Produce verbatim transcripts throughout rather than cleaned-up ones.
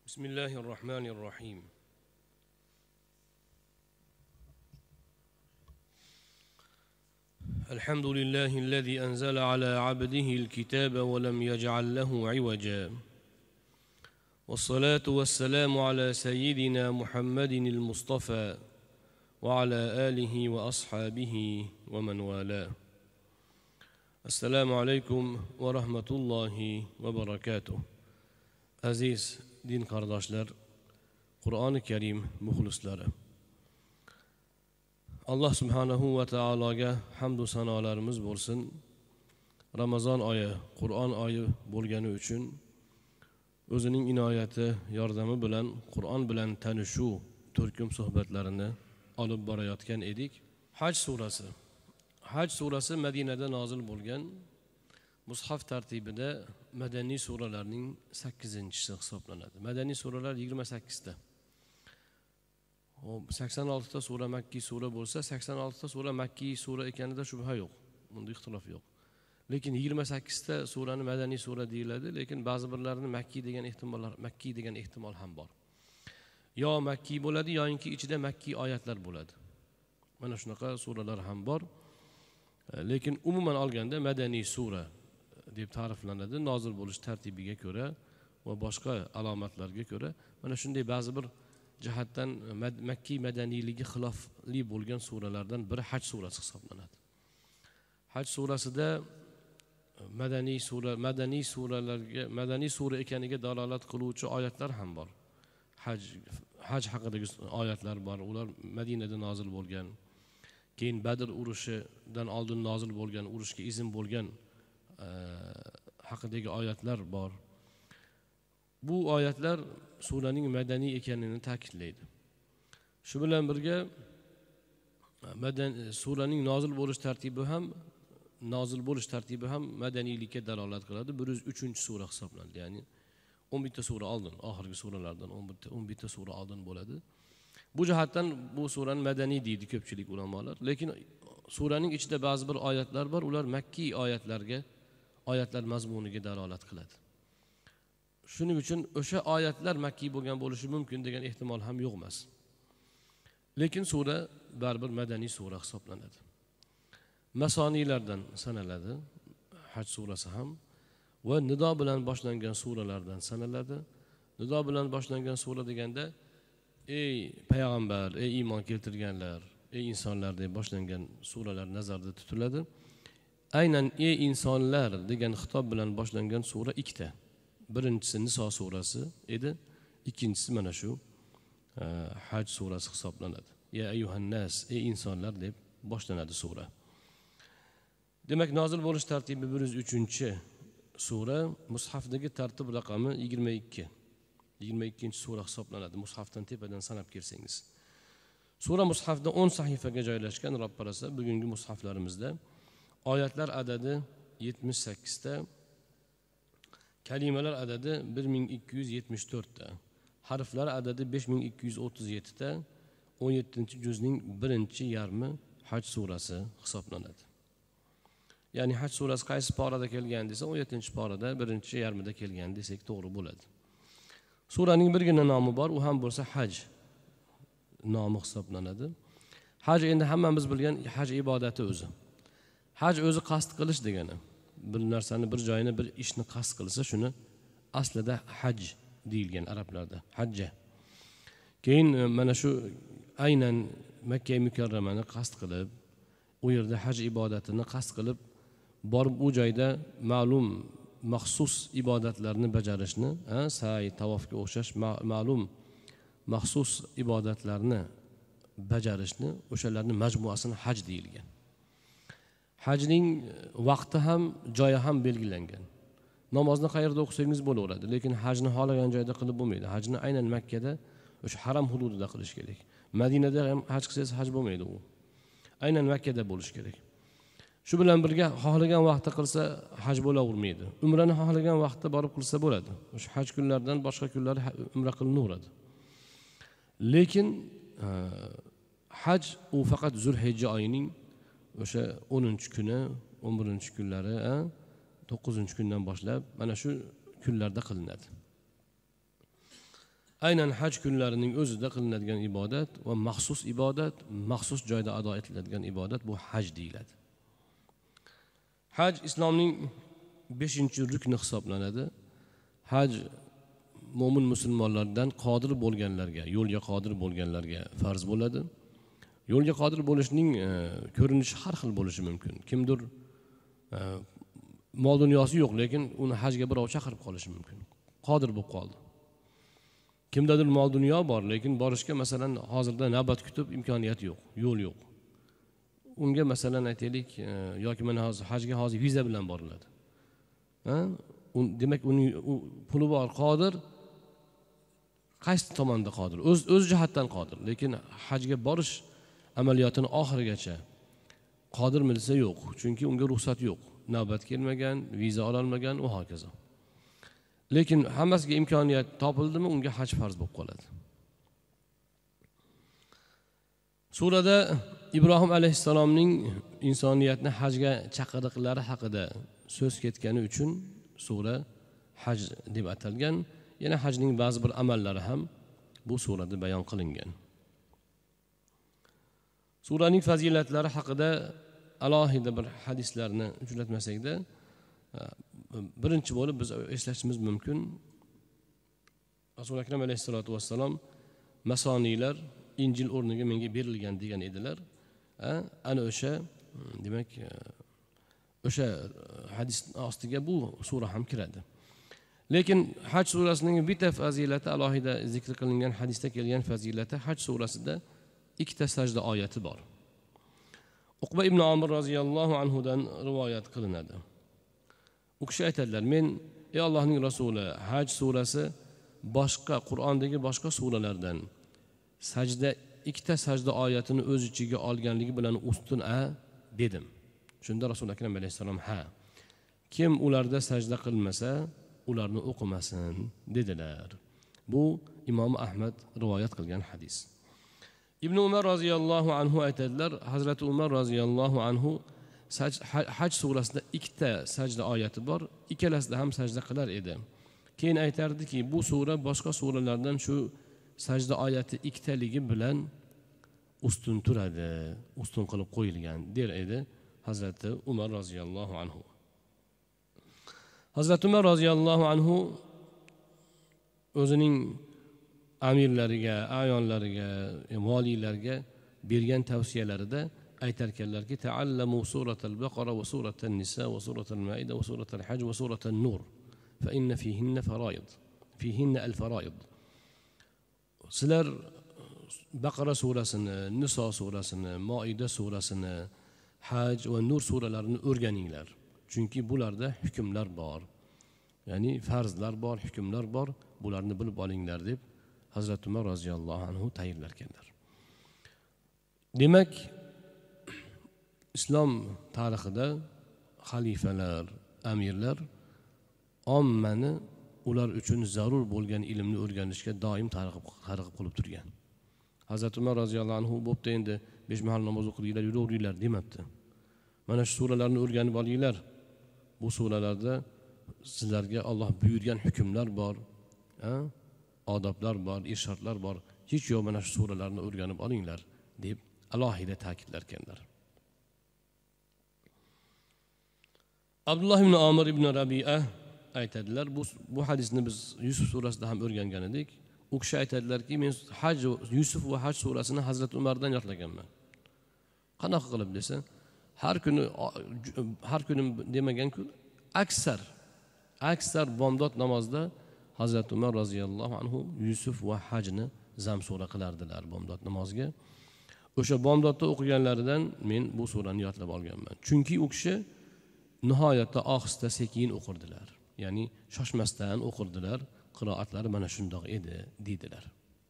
بسم الله الرحمن الرحيم. الحمد لله الذي أنزل على عبده الكتاب ولم يجعل له عوجا، والصلاة والسلام على سيدنا محمد المصطفى وعلى آله وأصحابه ومن والاه. السلام عليكم ورحمة الله وبركاته. Aziz din qardoshlar, Qur'oni Karim muxlislari, Alloh subhanahu va taologa hamd va sanolarimiz bo'lsin. Ramazon oyi, Qur'on oyi bo'lgani uchun o'zining inoyati, yordami bilan Qur'on bilan tanishuv turkum suhbatlarini olib borayotgan edik. Haj surasi. Haj surasi Madinada nozil bo'lgan, mushaf tartibida madaniy suralarning sakkizinchisi hisoblanadi. Madaniy suralar yigirma sakkizta. Hop, sakson oltita sura makkiy sura bo'lsa, sakson oltita sura makkiy sura ekanida shubha yo'q. Bunda ixtilof yo'q. Lekin yigirma sakkizta surani madaniy sura deyiladi, lekin ba'zi birlarini makkiy degan ehtimollar, makkiy degan ehtimol ham bor. Yo makkiy bo'ladi, yoki ichida makkiy oyatlar bo'ladi. Mana shunaqa suralar ham bor. Lekin umuman olganda madaniy sura deb ta'riflanadi, nozil bo'lish tartibiga ko'ra va boshqa alomatlarga ko'ra. Mana shunday ba'zi bir jihatdan makkiy madaniyligi xilofli bo'lgan suralardan biri Haj surasi hisoblanadi. Haj surasida madaniy sura, madaniy suralarga, madaniy sura ekaniga dalolat qiluvchi oyatlar ham bor. Haj haj haqidagi oyatlar bor. Ular Madinada nozil bo'lgan. Keyin Badr urushidan oldin nozil bo'lgan, urushga izn bo'lgan haqidagi oyatlar bor. Bu oyatlar suraning madaniy ekanini ta'kidlaydi. Shu bilan birga madaniy suraning nozil bo'lish tartibi ham nozil bo'lish tartibi ham madaniylikka dalolat qiladi. bir yuz uchinchi sura hisoblanadi. Ya'ni o'n bitta sura oldin, oxirgi suralardan o'n bitta sura oldin bo'ladi. Bu jihatdan bu surani madaniy deydi ko'pchilik ulamolar. Lekin suraning ichida ba'zi bir oyatlar bor, ular makkiy oyatlarga, oyatlar mazmuniga dalolat qiladi. Shuning uchun o'sha oyatlar makkiy bo'lgan bo'lishi mumkin degan ehtimol ham yo'q emas. Lekin sura baribir madaniy sura hisoblanadi. Masoniylardan sanaladi Haj surasi ham va nido bilan boshlangan suralardan sanaladi. Nido bilan boshlangan sura deganda ey payg'ambar, ey iymon keltirganlar, ey insonlar deb boshlangan suralar nazarda tutiladi. Aynan ey insonlar degan xitob bilan boshlangan sura ikkita. Birinchisi Niso surasi edi, ikkinchisi mana shu Haj surasi hisoblanadi. Ya ayyuhan nas, ey insonlar deb boshlanadi sura. Demak, nozil bo'lish tartibi bir yuz uchinchi sura, mushafdagi tartib raqami yigirma ikki. yigirma ikkinchi sura hisoblanadi. Mushafdan tepadan sanab kelsangiz. Sura mushafda o'n sahifaga joylashgan, Robbarasa bugungi mushaflarimizda oyatlar adadi yetmish sakkizta, kalimalar adadi bir ming ikki yuz yetmish to'rtta, harflar adadi besh ming ikki yuz o'ttiz yettita, o'n yettinchi juzning birinchi yarmi Haj surasi hisoblanadi. Ya'ni Haj surasi qaysi porada kelgan desa, o'n yettinchi porada, birinchi yarmida kelgan desak to'g'ri bo'ladi. Suraning birgina nomi bor, u ham bo'lsa Haj nomi hisoblanadi. Haj endi hammamiz bilgan haj ibodati o'zi. Haj o'zi qasd qilish degani. Bir narsani, bir joyini, bir ishni qasd qilsa, shuni aslida haj deyilgan arablarda. Hajja. Keyin mana shu aynan Makka mukarramani qasd qilib, u yerda haj ibodatini qasd qilib, borib u joyda ma'lum maxsus ibodatlarni bajarishni, sa'i, tavofga o'xshash ma'lum maxsus ibodatlarni bajarishni, o'shalarning majmuasini haj deyilgan. Hajning vaqti ham, joyi ham belgilangan. Namozni qayerda o'qisangiz bo'laveradi, lekin hajni xohlagan joyda qilib bo'lmaydi. Hajni aynan Makkada, o'sha haram hududida qilish kerak. Madinada ham haj qilsangiz haj bo'lmaydi u. Aynan Makkada bo'lish kerak. Shu bilan birga xohlagan vaqtda qilsa haj bo'lavermaydi. Umrani xohlagan vaqtda borib qilsa bo'ladi. O'sha haj kunlaridan boshqa kunlari umra qilinaveradi. Lekin haj u faqat Zulhijja oyining o'sha o'ninchi kuni, o'n birinchi kunlari, to'qqizinchi kundan boshlab mana shu kunlarda qilinadi. aynan haj kunlarining o'zida qilinadigan ibodat va maxsus ibodat, maxsus joyda ado etiladigan ibodat bu haj deyiladi. Haj islomning beshinchi rukni hisoblanadi. Haj mo'min musulmonlardan qodir bo'lganlarga, yo'lga qodir bo'lganlarga farz bo'ladi. Yo'lga qodir bo'lishning e, ko'rinishi har xil bo'lishi mumkin. Kimdir e, mol dunyosi yo'q, lekin uni hajga birov chaqirib qolishi mumkin. Qodir bo'lib qoldi. Kimdadir mol dunyo bor, lekin borishga masalan hozirda navbat kutib imkoniyat yo'q, yo'l yo'q. Unga masalan aytaylik, e, yoki mana hozir hajga hozir viza bilan boriladi. Ha? Un, demak uning puli bor, qodir. Qaysi tomonda qodir? O'z o'z jihatdan qodir, lekin hajga borish amaliyotini oxirigacha qodir milsa yo'q, chunki unga ruxsat yo'q. Navbat kelmagan, viza ola olmagan va hokazo. Lekin hammasiga imkoniyat topildimi, unga haj farz bo'lib qoladi. Surada Ibrohim alayhissalomning insoniyatni hajga chaqiriqlari haqida so'z ketgani uchun sura haj deb atalgan. Yana hajning ba'zi bir amallari ham bu surada bayon qilingan. Suraning fazilatlari haqida alohida bir hadislarni uchratmasakda, birinchi bo'lib biz eslashimiz mumkin. Rasul akram alayhissalatu vassalom masoniylar Injil o'rniga menga berilgan degan edilar. Ana o'sha, demak, o'sha hadis ostiga bu sura ham kiradi. Lekin Haj surasining bitta fazilati, alohida zikr qilingan hadisda kelgan fazilati, Haj surasida ikkita sajda oyati bor. Uqba ibn Amir roziyallohu anhu dan rivoyat qilinadi. U kishi aytadilar: "Men ey Allohning rasuli, Haj surasi boshqa Qur'ondagi boshqa suralardan sajda ikkita sajda oyatini o'z ichiga olganligi bilan ustun a dedim." Shunda Rasul akram alayhisalom: "Ha. Kim ularda sajda qilmasa, ularni o'qimasin" dedilar. Bu Imom Ahmad rivoyat qilgan hadis. Ibn Umar roziyallohu anhu aytadilar, Hazrat Umar roziyallohu anhu Haj surasida ikkita sajda oyati bor, ikkalasida ham sajda qilar edi. Keyin aytardiki, bu sura boshqa suralardan shu sajda oyati ikkitaligi bilan ustun turadi, ustun qilib qo'yilgan der edi Hazrat Umar roziyallohu anhu. Hazrat Umar roziyallohu anhu o'zining amirlariga, ayonlariga, valiylarga bergan tavsiyalarida aytar ekanlarki: "Ta'allamu suratal Baqara va suratal Nisa va suratal Maida va suratal Hajj va suratal Nur, fa inna fihinna faraid, fihinna al-faraid." Sizlar Baqara surasini, Niso surasini, Maida surasini, Hajj va Nur suralarini o'rganinglar. Chunki bularda hukmlar bor. Ya'ni farzlar bor, hukmlar bor. Bularni bilib olinglar deb Hazrat Umar roziyallohu anhu tayinlar ekanlar. Demak, islom tarixida xalifalar, amirlar ommani ular uchun zarur bo'lgan ilmni o'rganishga doim targ'ib qilib turgan. Hazrat Umar roziyallohu anhu bo'pti, endi besh mahal namoz o'qinglar, yuraveringlar demabdi. Mana shu suralarni o'rganib olinglar. Bu suralarda sizlarga Alloh buyurgan hukmlar bor, ha? Odoblar bor, irshadlar bor. Hech yo'q, mana shu suralarni o'rganib olinglar deb alohida ta'kidlar ekanlar. Abdullah ibn Amir ibn Rabi'a aytadilar, bu bu hadisni biz Yusuf surasida ham o'rgangan edik. U kishi aytadilarki, men Haj Yusuf va Haj surasini Hazrat Umardan yodlaganman. Qanaqa qilib desa, har kuni har kuni demagan-ku, aksar aksar bomdod namozda Hazrat Umar roziyallohu anhu Yusuf va Hajni zam sura qilardilar bomdod namoziga. O'sha bomdodda o'qiganlaridan men bu surani yodlab olganman. Chunki u kishi nihoyatda ohista sekin o'qirdilar. Ya'ni shoshmasdan o'qirdilar. Qiroatlari mana shundoq edi deydilar.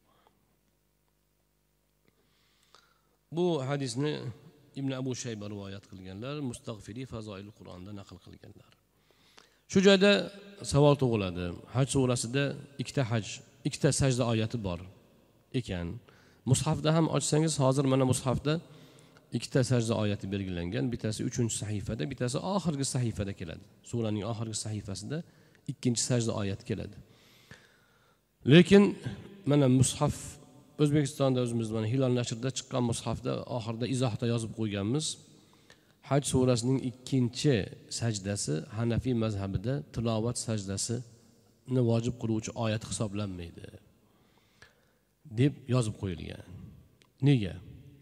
Bu hadisni Ibn Abu Shayba rivoyat qilganlar, Mustag'firi Fazoil Qur'onda naql qilganlar. Shu joyda savol tug'iladi. Haj surasida ikkita haj, ikkita sajda oyati bor ekan. Mushafda ham ochsangiz, hozir mana mushafda ikkita sajda oyati belgilangan. Bittasi uchinchi sahifada, bittasi oxirgi sahifada keladi. Suraning oxirgi sahifasida ikkinchi sajda oyati keladi. Lekin mana mushaf O'zbekistonda o'zimiz mana Hilol nashrida chiqqan mushafda oxirida izohda yozib qo'yganmiz. Haj surasining ikkinchi sajdasi Hanafiy mazhabida tilovat sajdasini vojib qiluvchi oyat hisoblanmaydi deb yozib qo'yilgan. Nega?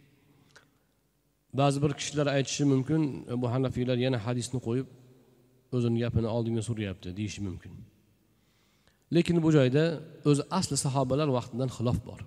Ba'zi bir kishilar aytishi mumkin, bu Hanafiylar yana hadisni qo'yib o'zining gapini oldinga suryapti deyishi mumkin. Lekin bu joyda o'zi asli sahobalar vaqtidan xilof bor.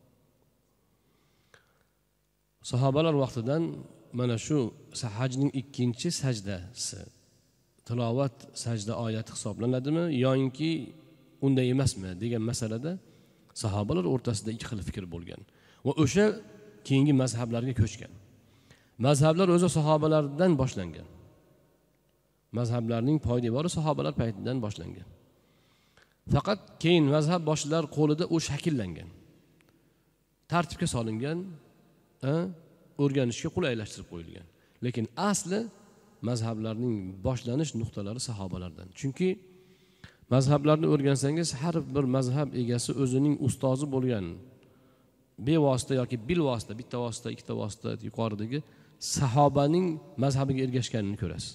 Sahobalar vaqtidan mana shu hajning ikkinchi sajdasi tilovat sajda oyati hisoblanadimi yoki unday emasmi degan masalada sahobalar o'rtasida ikki xil fikr bo'lgan va o'sha keyingi mazhablarga ko'chgan. Mazhablar o'zi sahobalardan boshlangan. Mazhablarning poydevori sahobalar paytidan boshlangan. Faqat keyin mazhab boshliqlari qo'lida u shakllangan. Tartibga solingan, o'rganishga qulaylashtirib qo'yilgan. Lekin asli mazhablarning boshlanish nuqtalari sahobalardan. Chunki mazhablarni o'rgansangiz, har bir mazhab egasi o'zining ustozi bo'lgan bevosita yoki bilvosita, bitta vosita, ikkita vosita yuqoridagi sahobaning mazhabiga ergashganini ko'rasiz.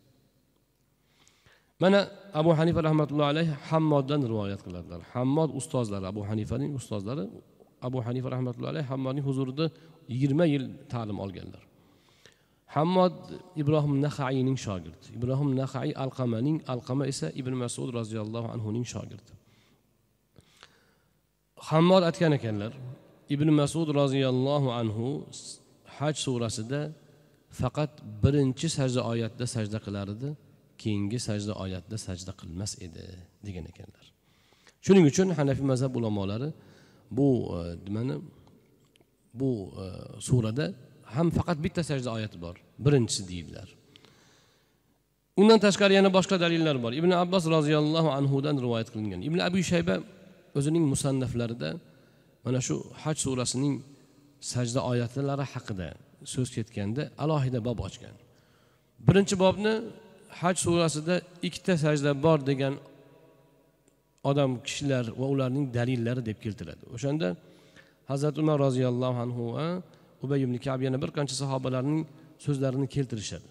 Mana Abu Hanifa rahmatullohi alayhi Hammoddan rivoyat qiladilar. Hammod ustozlari, Abu Hanifaning ustozlari, Abu Hanifa rahmatullohi alayhi Hammodning huzurida yigirma yil ta'lim olganlar. Hammod Ibrohim Naxaiyning shogirdi. Ibrohim Naxai Alqamaning, Alqama esa Ibn Mas'ud roziyallohu anhuning shogirdi. Hammod aytgan ekanlar, Ibn Mas'ud roziyallohu anhu Haj surasida faqat birinchi sajda oyatda sajda qilar edi, keyingi sajda oyatda sajda qilmas edi degan ekanlar. Shuning uchun Hanafiy mazhab ulamolari bu nimani bu surada ham faqat bitta sajda oyati bor, birinchisi deydilar. Undan tashqari yana boshqa dalillar bor. Ibn Abbos roziyallohu anhu dan rivoyat qilingan. Ibn Abi Shayba o'zining musannaflarida mana shu Haj surasining sajda oyatlari haqida so'z ketganda alohida bob ochgan. Birinchi bobni Haj surasida ikkita sajda bor degan odam kishilar va ularning dalillari deb keltiradi. O'shanda Hazrat Umar roziyallohu anhu va Ubay ibn Ka'b yana bir qancha sahobalarning so'zlarini keltirishadi.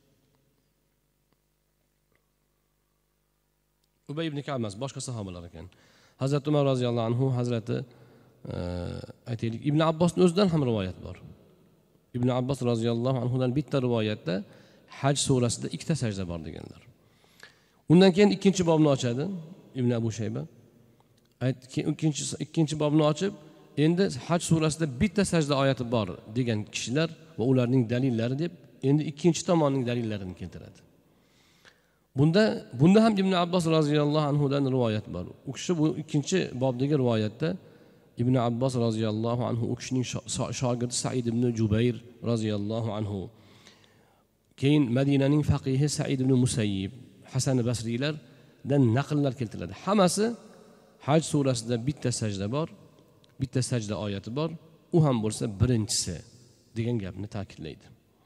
Ubay ibn Ka'b emas, boshqa sahobalar ekan. Hazrat Umar roziyallohu anhu, Hazrati aytaylik Ibn Abbosning o'zidan ham rivoyat bor. Ibn Abbos roziyallohu anhu dan bitta rivoyatda Haj surasida ikkita sajda bor deganlar. Undan keyin ikkinchi bobni ochadi Ibn Abu Shayba. Ikkinchi ikkinchi bobni ochib, endi Haj surasida bitta sajda oyati bor degan kishilar va ularning dalillari deb endi ikkinchi tomonning dalillarini keltiradi. Bunda bunda ham Ibn Abbos roziyallohu anhu dan rivoyat bor. U kishi bu ikkinchi bobdagi rivoyatda Ibn Abbos roziyallohu anhu u kishining shogirdi Sa'id ibn Jubayr roziyallohu anhu, keyin Madinaning faqihi Sa'id ibn Musayyib, Hasan Basriylardan naqllar keltiriladi. Hammasi Haj surasida bitta sajda bor, bitta sajda oyati bor, u ham bo'lsa birinchisi degan gapni ta'kidlaydi.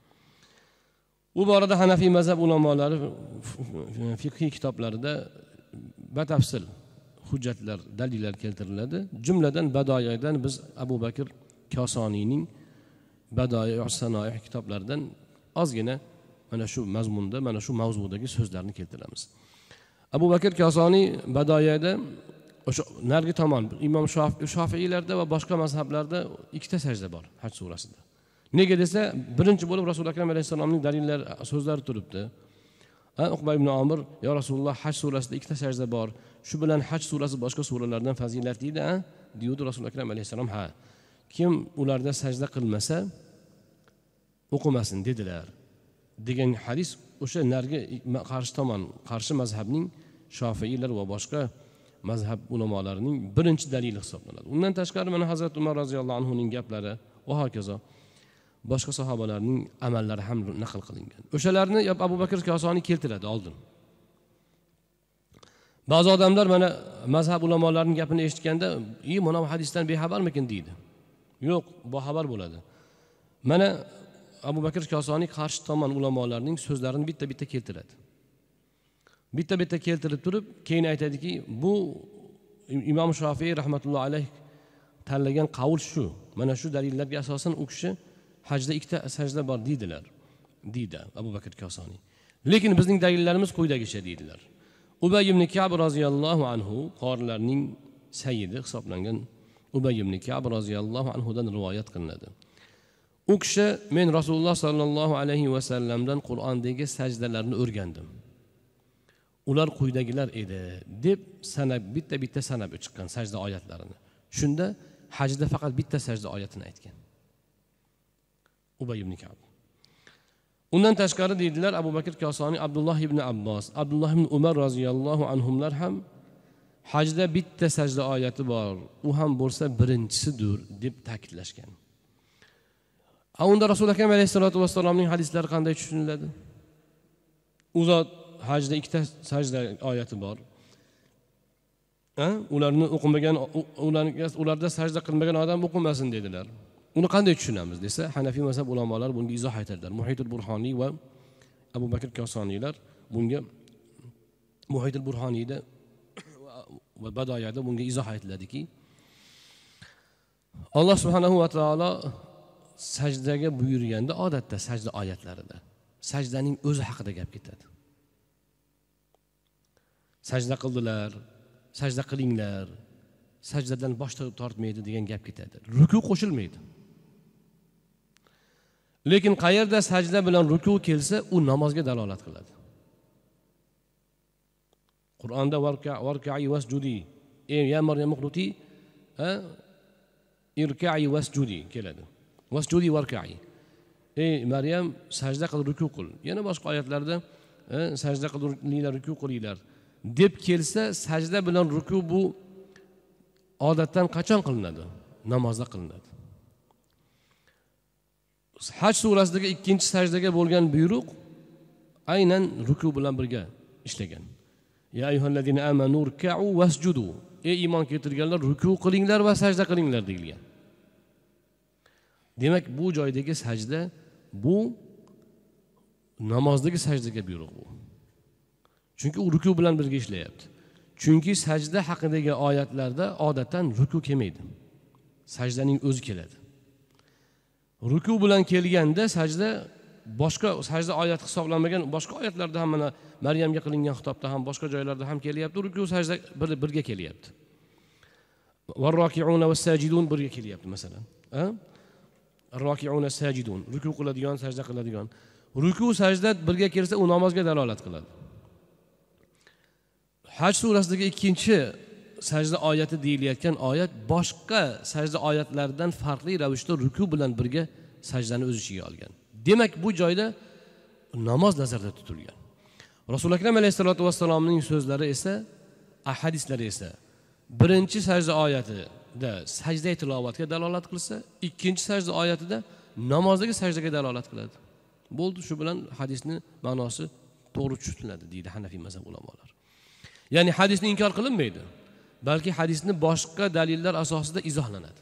Bu borada Hanafiy mazhab ulamolari fiqhiy kitoblarida batafsil hujjatlar, dalillar keltiriladi. Jumladan Badoyadan biz Abu Bakr Kosoniyning Badoya Sanoih kitoblaridan ozgina mana shu mazmunda, mana shu mavzudagi so'zlarni keltiramiz. Abu Bakr Kosoniy Badoyada o'sha nargi tomon Imom Shofiiylarda va boshqa mazhablarda ikkita sajda bor Haj surasida. Nega desa, birinchi bo'lib Rasul akram alayhisolamning dalillar so'zlari turibdi. Uqba ibn Amir, "Ya Rasululloh, Haj surasida ikkita sajda bor. Shu bilan Haj surasi boshqa suralardan fazilatlidir, a?" deydi Rasul akram alayhisolam. "Ha. Kim ularda sajda qilmasa, o'qimasin" dedilar. degan hadis o'sha narga qarshi tomon, qarshi mazhabning Shofiiylar va boshqa mazhab ulamolarining birinchi dalili hisoblanadi. Undan tashqari mana Hazrat Umar roziyallohu anhuning gaplari va hokazo boshqa sahobalarning amallari ham naql qilingan. O'shalarni Abu Bakr Kosoniy keltiradi oldin. Ba'zi odamlar mana mazhab ulamolarining gapini eshitganda, "Ey, mana bu hadisdan bexabarmikin?" deydi. Yo'q, bu xabar bo'ladi. Mana Abu Bakr Kosoniy qarshi tomon ulamolarining so'zlarini bitta-bitta keltiradi. Bitta-bitta keltirib turib, keyin aytadiki, bu Imom Shofiy rahmatullohi alayh tanlagan qavul shu. Mana shu dalillarga asosan u kishi hajda ikkita sajda bor deydilar. Deydi Abu Bakr Kosoniy. Lekin bizning dalillarimiz quyidagicha deydilar. Ubay ibn Ka'b roziyallohu anhu qorilarning sayyidi hisoblangan Ubay ibn Ka'b roziyallohu anhu dan rivoyat qilinadi. U kishi men Rasululloh sallallohu alayhi va sallamdan Qur'ondagi sajdalarni o'rgandim. Ular quyidagilar edi deb sanab bitta-bitta sanab chiqqan sajda oyatlarini. Shunda hajda faqat bitta sajda oyatini aytgan. Ubay ibn Ka'b. Undan tashqari deydilar Abu Bakr Kosoniy, Abdulloh ibn Abbos, Abdulloh ibn Umar roziyallohu anhumlar ham hajda bitta sajda oyati bor, u ham bo'lsa birinchisidir deb ta'kidlashgan. A unda Rasul akram alayhisolatu vassalomning hadislari qanday tushuniladi? U zot hajda ikkita sajda oyati bor. Ha? Ularni o'qimagan, ularga ularda sajda qilmagan odam o'qimasin dedilar. Uni qanday tushunamiz desa, Hanafiy mazhab ulamolar bunga izoh aytadilar. Muhitul Burhoniy va Abu Bakr Kosoniylar bunga Muhitul Burhoniyda va Badoyada bunga izoh aytiladiki, Alloh subhanahu va taolo sajdaga buyurganda odatda sajda oyatlarida sajdaning o'zi haqida gap ketadi. Sajda qildilar, sajda qilinglar, sajdadan bosh tortmaydi degan gap ketadi. Ruku qo'shilmaydi. Lekin qayerda sajda bilan ruku kelsa, u namozga dalolat qiladi. Qur'onda warka'i wasjudi, ey ya Maryam uqnuti, ha? Irka'i wasjudi keladi. Wasjudi warka'i. Ey Maryam sajda qil, ruku qil. Yana boshqa oyatlarda sajda qilinglar, ruku qilinglar deb kelsa, sajda bilan ruku bu odatdan qachon qilinadi? Namozda qilinadi. Haj surasidagi ikkinchi sajdaga bo'lgan buyruq aynan ruku bilan birga ishlagan. Ya ayyuhallazina amanu ruk'u wasjudu. Ey iymon keltirganlar, ruku qilinglar va sajda qilinglar deyilgan. Demak, bu joydagi sajda bu namozdagi sajdaga buyruq bu. Chunki u ruku bilan birga ishlayapti. Chunki sajda haqidagi oyatlarda odatdan ruku kelmaydi. Sajdaning o'zi keladi. Ruku bilan kelganda sajda boshqa sajda oyat hisoblanmagan boshqa oyatlarda ham mana Maryamga qilingan xitobda ham boshqa joylarda ham kelyapti. Ruku sajda birga kelyapti. Varroki'una vas-sajidun birga kelyapti masalan. Ha? Ar-roki'una sajidun, ruku qiladigan, sajda qiladigan. Ruku sajda birga kelsa, u namozga dalolat qiladi. Haj surasidagi ikkinchi sajda oyati deyilayotgan oyat boshqa sajda oyatlaridan farqli ravishda ruku bilan birga sajdani o'z ichiga olgan. Demak, bu joyda namoz nazarda tutilgan. Rasul akram alayhisolatu vassalomning so'zlari esa, hadislari esa birinchi sajda oyatida sajda tilovatga dalolat qilsa, ikkinchi sajda oyatida namozdagi sajdaga dalolat qiladi. Bo'ldi, shu bilan hadisni ma'nosi to'g'ri tushuniladi deydi Hanafiy mazhab ulamolar. Ya'ni hadisni inkor qilinmaydi, balki hadisni boshqa dalillar asosida izohlanadi.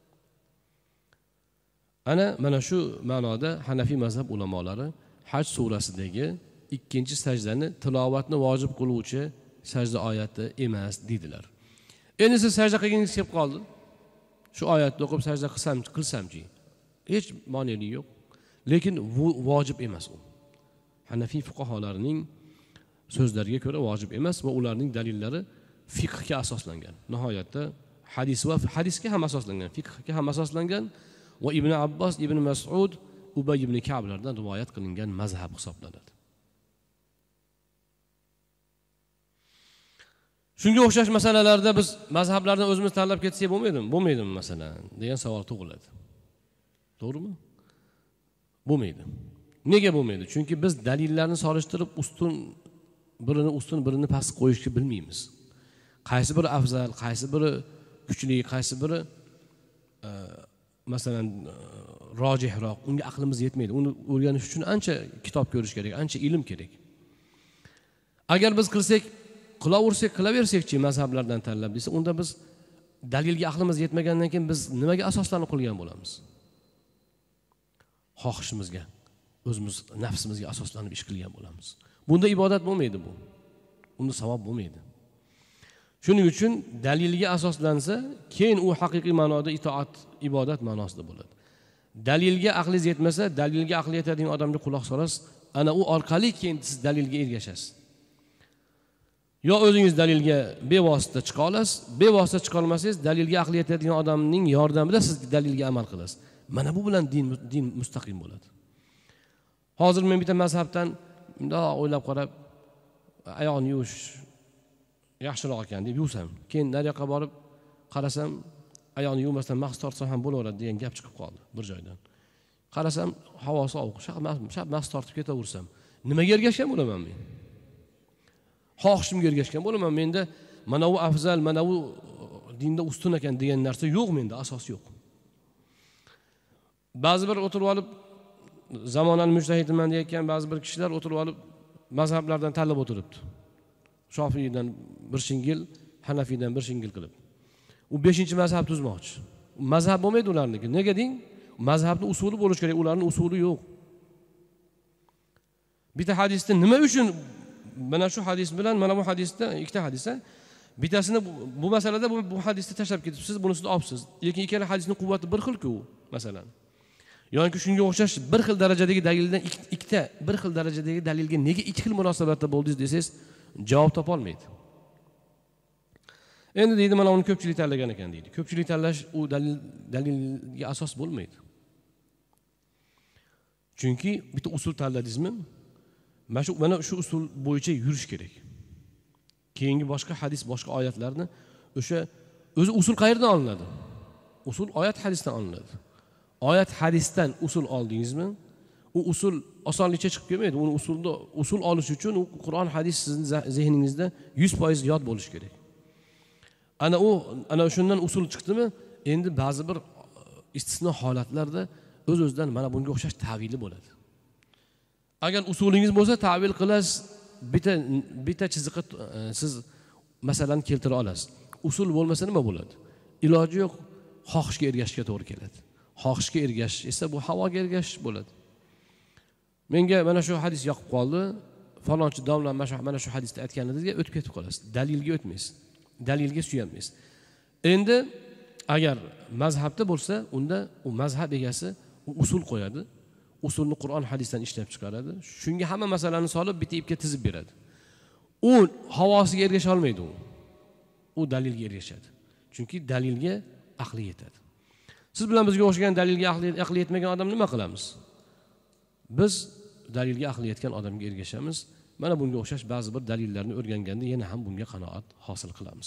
Ana mana shu ma'noda Hanafiy mazhab ulamolari Haj surasidagi ikkinchi sajdani tilovatni vojib qiluvchi sajda oyati emas dedilar. Endi siz sajda qilganingiz kelib qoldi. Shu oyatni o'qib sajda qilsam, qilsamchi? Hech monelik yo'q. Lekin bu vojib emas u. Hanafiy fuqaholarining so'zlariga ko'ra vojib emas va ularning dalillari fiqhga asoslangan. Nihoyatda hadis va hadisga ham asoslangan, fiqhga ham asoslangan va Ibn Abbos, Ibn Mas'ud, Ubay ibn Ka'blardan rivoyat qilingan mazhab hisoblanadi. Shunga o'xshash masalalarda biz mazhablardan o'zimiz tanlab ketsak bo'lmaydimi? Bo'lmaydimi masalan degan savol tug'iladi. To'g'rimi? Bo'lmaydi. Nega bo'lmaydi? Chunki biz dalillarni solishtirib ustun birini ustun birini past qo'yishni bilmaymiz. Qaysi biri afzal, qaysi biri kuchli, qaysi biri e, masalan rojihroq, unga aqlimiz yetmaydi. Uni o'rganish uchun ancha kitob ko'rish kerak, ancha ilm kerak. Agar biz qilsak, qilaversak, qilaversakchi mazhablardan tanlab desa, unda biz dalilga aqlimiz yetmagandan keyin biz nimaga asoslanib qilgan bo'lamiz? Xohishimizga, o'zimiz nafsimizga asoslanib ish qilgan bo'lamiz. Bunda ibodat bo'lmaydi bu. Unda savob bo'lmaydi. Shuning uchun dalilga asoslansa, keyin u haqiqiy ma'noda itoat, ibodat ma'nosida bo'ladi. Dalilga aqlingiz yetmasa, dalilga aqli yetadigan odamga quloq solasiz, ana u orqali keyin siz dalilga ergashasiz. Yo o'zingiz dalilga bevosita chiqa olasiz, bevosita chiqa olmasangiz, dalilga aqli yetadigan odamning yordamida siz dalilga amal qilasiz. Mana bu bilan din din mustaqim bo'ladi. Hozir men bitta mazhabdan bundoq o'ylab qarab, oyoqni yuvish yaxshiroq ekan deb yuvsam, keyin nariyoqqa borib qarasam, oyoqni yuvmasdan mahs tortsam ham bo'laveradi degan gap chiqib qoldi bir joydan. Qarasam, havo sovuq, shaq mahs tortib ketaversam, nimaga ergashgan bo'laman men? Xohishimga ergashgan bo'laman. Menda mana bu afzal, mana bu dinda ustun ekan degan narsa yo'q menda, asos yo'q. Ba'zi bir o'tirib olib zamonani mujtahidiman deyotgan ba'zi bir kishilar o'tirib olib mazhablardan tanlab o'tiribdi. Shofiydan bir shingil, Hanafiydan bir shingil qilib. U beshinchi mazhab tuzmoqchi. Mazhab bo'lmaydi ularniki. Nega deng? Mazhabning usuli bo'lish kerak, ularning usuli yo'q. Bitta hadisda nima uchun mana shu hadis bilan mana bu hadisda ikkita hadis, bittasini bu masalada bu, bu hadisni tashlab ketibsiz, bunisini olibsiz. Lekin ikkala hadisning quvvati bir xil-ku, masalan. Yoki shunga o'xshash bir xil darajadagi dalildan ikkita bir xil darajadagi dalilga nega ikki xil munosabatda bo'ldingiz desangiz, javob topa olmaydi. Endi deydi, mana uni ko'pchilik tanlagan ekan deydi. Ko'pchilik tanlash u dalil dalilga asos bo'lmaydi. Chunki bitta usul tanladingizmi? Mana shu mana shu usul bo'yicha yurish kerak. Keyingi boshqa hadis, boshqa oyatlarni o'sha o'zi usul qayerdan olinadi? Usul oyat hadisdan olinadi. Oyat hadisdan usul oldingizmi? U usul osonlikcha chiqib kelmaydi. Uni usulda usul olish uchun u Qur'on, hadis sizning zehningizda yuz foiz yod bo'lish kerak. Ana u ana shundan usul chiqdimi? Endi ba'zi bir istisno holatlarda o'z-o'zidan mana bunga o'xshash ta'vili bo'ladi. Agar usulingiz bo'lsa, ta'vil qilasiz, bitta bitta chiziqqa siz masalan keltira olasiz. Usul bo'lmasa nima bo'ladi? Iloji yo'q, xohishga ergashishga to'g'ri keladi. Xohishga ergashish esa bu havoga ergashish bo'ladi. Menga mana shu hadis yoqib qoldi, falonchi domla mana shu hadisda aytganingizga o'tib ketib qolasiz. Dalilga o'tmaysiz. Dalilga suyanmaysiz. Endi agar mazhabda bo'lsa, unda u mazhab egasi usul qo'yadi. Usulni Qur'on, hadisdan ishlab chiqaradi. Shunga hamma masalani solib bitta ipga tizib beradi. U havosiga ergasha olmaydi u. U dalilga ergashadi. Chunki dalilga aqli yetadi. Siz bilan bizga o'xshagan dalilga aqli aqli yetmagan odam nima qilamiz? Biz dalilga aqli yetgan odamga ergashamiz. Mana bunga o'xshash ba'zi bir dalillarni o'rganganda yana ham bunga qanoat hosil qilamiz.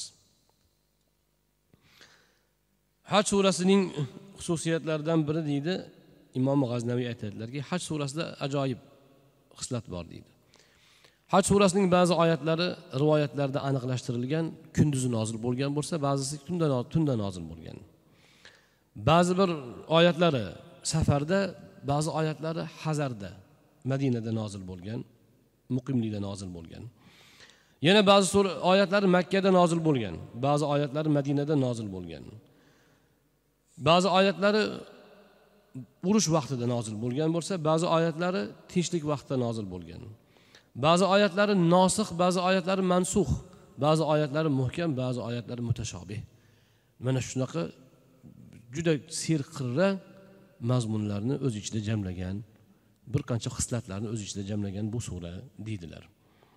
Haj surasining xususiyatlaridan biri deydi, Imom G'aznaviy aytadilarki, Haj surasida ajoyib xislat bor deydi. Haj surasining ba'zi oyatlari rivoyatlarda aniqlashtirilgan, kunduzi nozil bo'lgan bo'lsa, ba'zisi tunda tunda nozil bo'lgan. Ba'zi bir oyatlari safarda, ba'zi oyatlari hazarda, Madinada nozil bo'lgan, muqimlikda nozil bo'lgan. Yana ba'zi oyatlari Makkada nozil bo'lgan, ba'zi oyatlari Madinada nozil bo'lgan. Ba'zi oyatlari urush vaqtida nozil bo'lgan bo'lsa, ba'zi oyatlari tinchlik vaqtida nozil bo'lgan. Ba'zi oyatlari nosix, ba'zi oyatlari mansux, ba'zi oyatlari muhkam, ba'zi oyatlari mutashobih. Mana shunaqa juda serqirra mazmunlarni o'z ichida jamlagan, bir qancha xislatlarni o'z ichida jamlagan bu sura deydilar.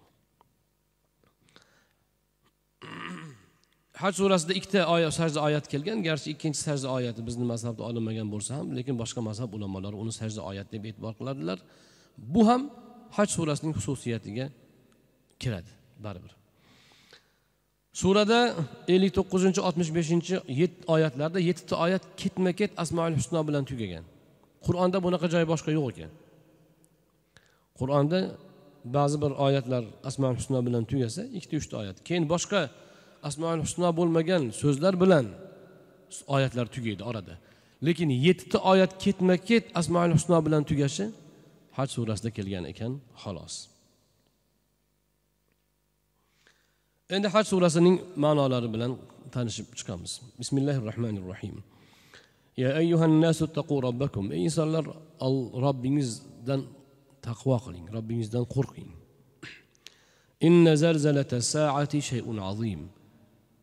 Haj surasida ikkita oyat, sajda oyat kelgan. Garchi ikkinchi sajda oyati bizning mazhabda olinmagan bo'lsa ham, lekin boshqa mazhab ulamolari uni sajda oyat deb e'tibor qiladilar. Bu ham Haj surasining xususiyatiga kiradi baribir. Surada ellik to'qqizinchi oltmish beshinchi oyatlarda yettita oyat ketma-ket Asmaul Husno bilan tugagan. Qur'onda bunaqa joy boshqa yo'q ekan. Qur'onda ba'zi bir oyatlar Asmaul Husno bilan tugasa, ikkita uchta oyat. Keyin boshqa Asmaul Husno bo'lmagan so'zlar bilan oyatlar tugaydi orada. Lekin yettita oyat ketma-ket Asmaul Husno bilan tugashi Haj surasida kelgan ekan, xolos. Endi Haj surasining ma'nolari bilan tanishib chiqamiz. Bismillahirrohmanirrohim. Ya ayyuhan nasu taqu robbakum. Ey insonlar, Robbingizdan taqvo qiling, Robbingizdan qo'rqing. Inna zalzalata sa'ati shay'un azim.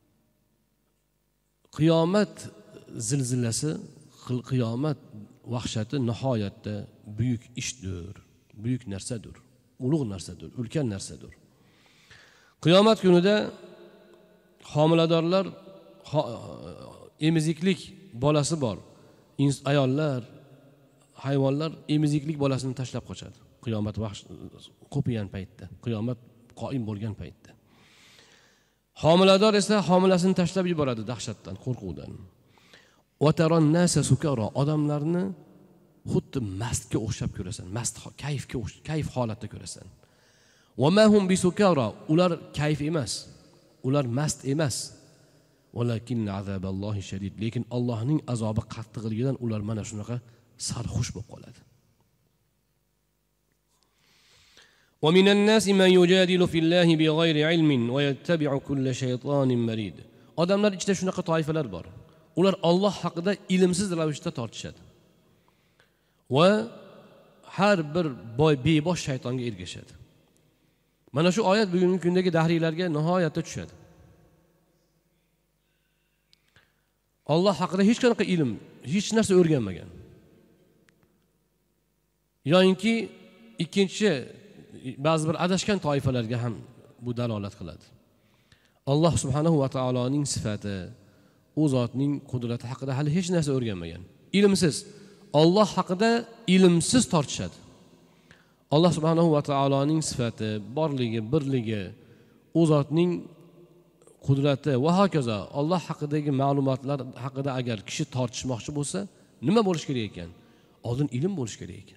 qiyomat zilzilasi, qiyomat vahshati nihoyatda buyuk ishdir, buyuk narsadir, ulug' narsadir, ulkan narsadir. Qiyomat kunida homiladorlar, emiziklik bolasi bor ayollar, hayvonlar emiziklik bolasini tashlab qochadi. Qiyomat vahsh qo'pigan paytda, qiyomat qoim bo'lgan paytda. Homilador esa homilasini tashlab yuboradi dahshatdan, qo'rquvdan. Va taron nasa sukara, odamlarni xuddi mastga o'xshab ko'rasan, mast kayfga o'xshab, kayf holatda ko'rasan. Va ma hum bisukara, ular kayf emas, ular mast emas. Walakin azaballohi shadid, lekin Allohning azobi qattiqligidan ular mana shunaqa sarxush bo'lib qoladi. Wa minan nasi man yujadilu fillahi bighayri ilmin wa yattabi'u kulla shaytanin marid. Odamlar ichida shunaqa toifalar bor. Ular Alloh haqida ilmsiz ravishda tortishadi. Va har bir boy bebosh shaytonga ergashadi. Mana shu oyat bugungi kundagi dahriylarga nihoyatda tushadi. Alloh haqida hech qanaqa ilm, hech narsa o'rganmagan. Yo'inki ikkinchi ba'zi bir adashgan toifalarga ham bu dalolat qiladi. Alloh subhanahu va taoloning sifati, u zotning qudrati haqida hali hech narsa o'rganmagan. Ilmsiz. Alloh haqida ilmsiz tortishadi. Alloh subhanahu va taoloning sifati, borligi, birligi, u zotning qudrati va hokazo Alloh haqidagi ma'lumotlar haqida agar kishi tortishmoqchi bo'lsa, nima bo'lish kerak ekan? Oldin ilm bo'lish kerak ekan.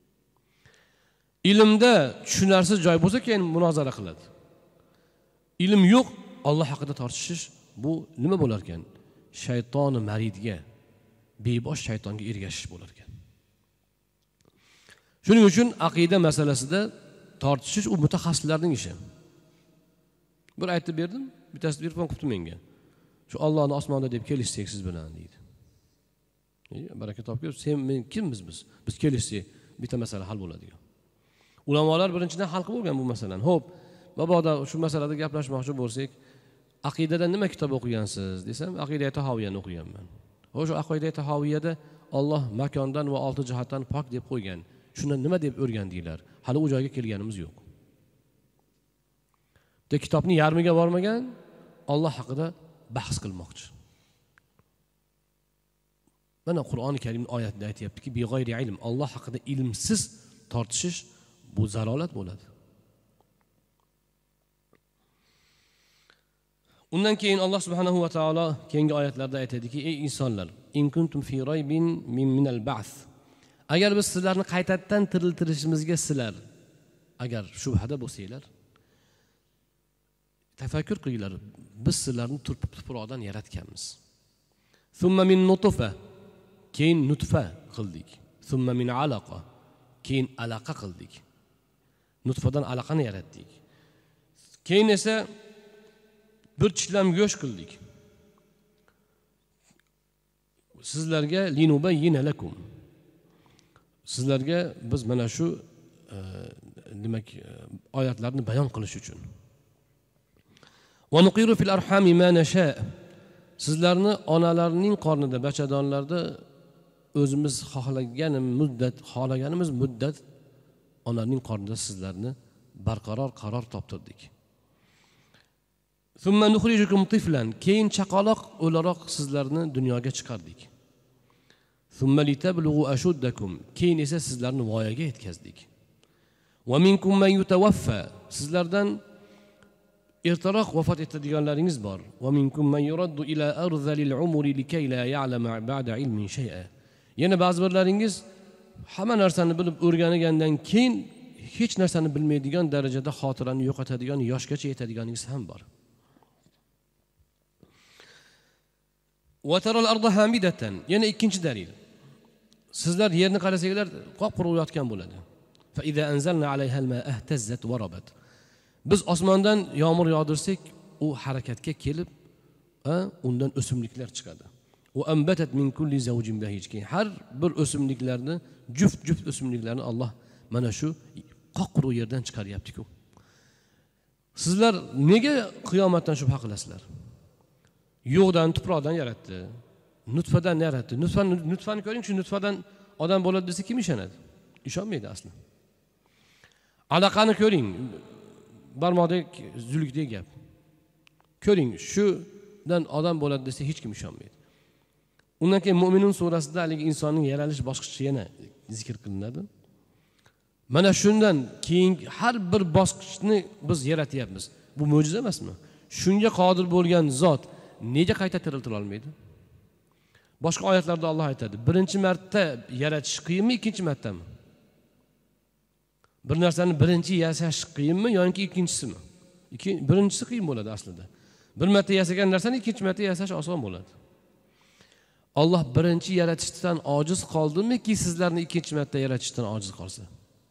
Ilmda tushunarsiz joy bo'lsa, keyin munozara qiladi. Ilm yo'q, Alloh haqida tortishish bu nima bo'lar ekan? Shaytoni maridga, bebosh shaytonga ergashish bo'lar ekan. Shuning uchun aqida masalasida tortishish u mutaxassislarning ishi. Bir aytib berdim, bittasi telefon qilibdi menga. Shu Allohning osmonda deb kelishsak siz bilan deydi. Baraka topib, sen men kimmiz biz? Biz kelishsak bitta masala hal bo'ladi. Ulamolar birinchidan hal qilib bo'lgan bu masalani. Xo'p, mabodo shu masalada gaplashmoqchi bo'lsak, aqidadan nima kitob o'qigansiz desam, Aqida Tahoviyani o'qiganman. O'sha Aqida Tahoviyada Alloh makondan va olti jihatdan pok deb qo'ygan. Shuni nima deb o'rgandinglar? Hali u joyga kelganimiz yo'q. De kitobning yarmiga bormagan, Alloh haqida bahs qilmoqchi. Mana Qur'oni Karim oyatida aytayaptiki, bi g'ayri ilm, Alloh haqida ilmsiz tortishish bu zalolat bo'ladi. Undan keyin Alloh subhanahu va taolo keyingi oyatlarda aytadiki, ey insonlar, in kuntum fi raybin min minal ba'th. Agar biz sizlarni qaytadan tiriltirishimizga sizlar agar shubhada bo'lsanglar, tafakkur qilinglar, biz sizlarni tuproqdan yaratganmiz. Thumma min nutfa, keyin nutfa qildik. Thumma min alaqa, keyin alaqa qildik. Nutfadan alaqani yaratdik. Keyin esa bir chiklam go'sht qildik. Sizlarga linubayyina lakum. Sizlarga biz mana shu demak oyatlarni bayon qilish uchun. Va nuqiru fil arhami ma nasha. Sizlarni onalarning qornida, bachadonlarda o'zimiz xohlagan muddat, xohlaganimiz muddat onaning qornida sizlarni barqaror qaror toptirdik. Thumma nukhrijukum tiflan, keyin chaqaloq o'laroq sizlarni dunyoga chiqardik. Thumma litablughu ashuddakum, keyin esa sizlarni voyaga yetkazdik. Va minkum man yutawaffa, sizlardan ertaroq vafot etadiganlaringiz bor. Va minkum man yuraddu ila arzalil umri likay la ya'lama ba'da ilmin shay'a. Yana ba'zi birlaringiz hamma narsani bilib o'rganigandan keyin hech narsani bilmaydigan darajada xotirani yo'qotadigan, yoshgacha yetadiganingiz ham bor. Va taral arda hamidatan, yana ikkinchi dalil. Sizlar yerni qarasanglar, qop-quruq yotgan bo'ladi. Fa iza anzalna alayha al-ma'a ihtazzat wa rabat. Biz osmondan yomg'ir yog'dirsak, u harakatga kelib, undan o'simliklar chiqadi. Va ambatat min kulli zawjin bahij. Har bir o'simliklarni, juft-juft o'simliklarni Alloh mana shu qop-quruq yerdan chiqaryapti-ku. Sizlar nega qiyomatdan shubha qilasizlar? yo'qdan tuproqdan yaratdi. Nutfadan yaratdi. Nutfani nutfani ko'ring, shu nutfadan odam bo'ladi desa kim ishonadi? Ishonmaydi asli. Alaqani ko'ring, barmoqdek zulukdek gap. Ko'ring, shudan odam bo'ladi desa hech kim ishonmaydi. Undan keyin Mo'minun surasida haligi insonning yaralish bosqichi yana zikr qilinadi. Mana shundan keyin har bir bosqichni biz yaratyapmiz. Bu mo'jiza emasmi? Shunga qodir bo'lgan zot nega qayta tiriltira olmaydi? Boshqa oyatlarda Alloh aytadi, birinchi marta yaratish qiyinmi, ikkinchi martami? Bir narsani birinchi yasash qiyinmi yoki ikkinchisimi? Ikkinchi, birinchisi qiyin bo'ladi aslida. Bir marta yasagan narsani ikkinchi marta yasash oson bo'ladi. Alloh birinchi yaratishdan ojiz qoldimi-ki sizlarni ikkinchi marta yaratishdan ojiz qolsa?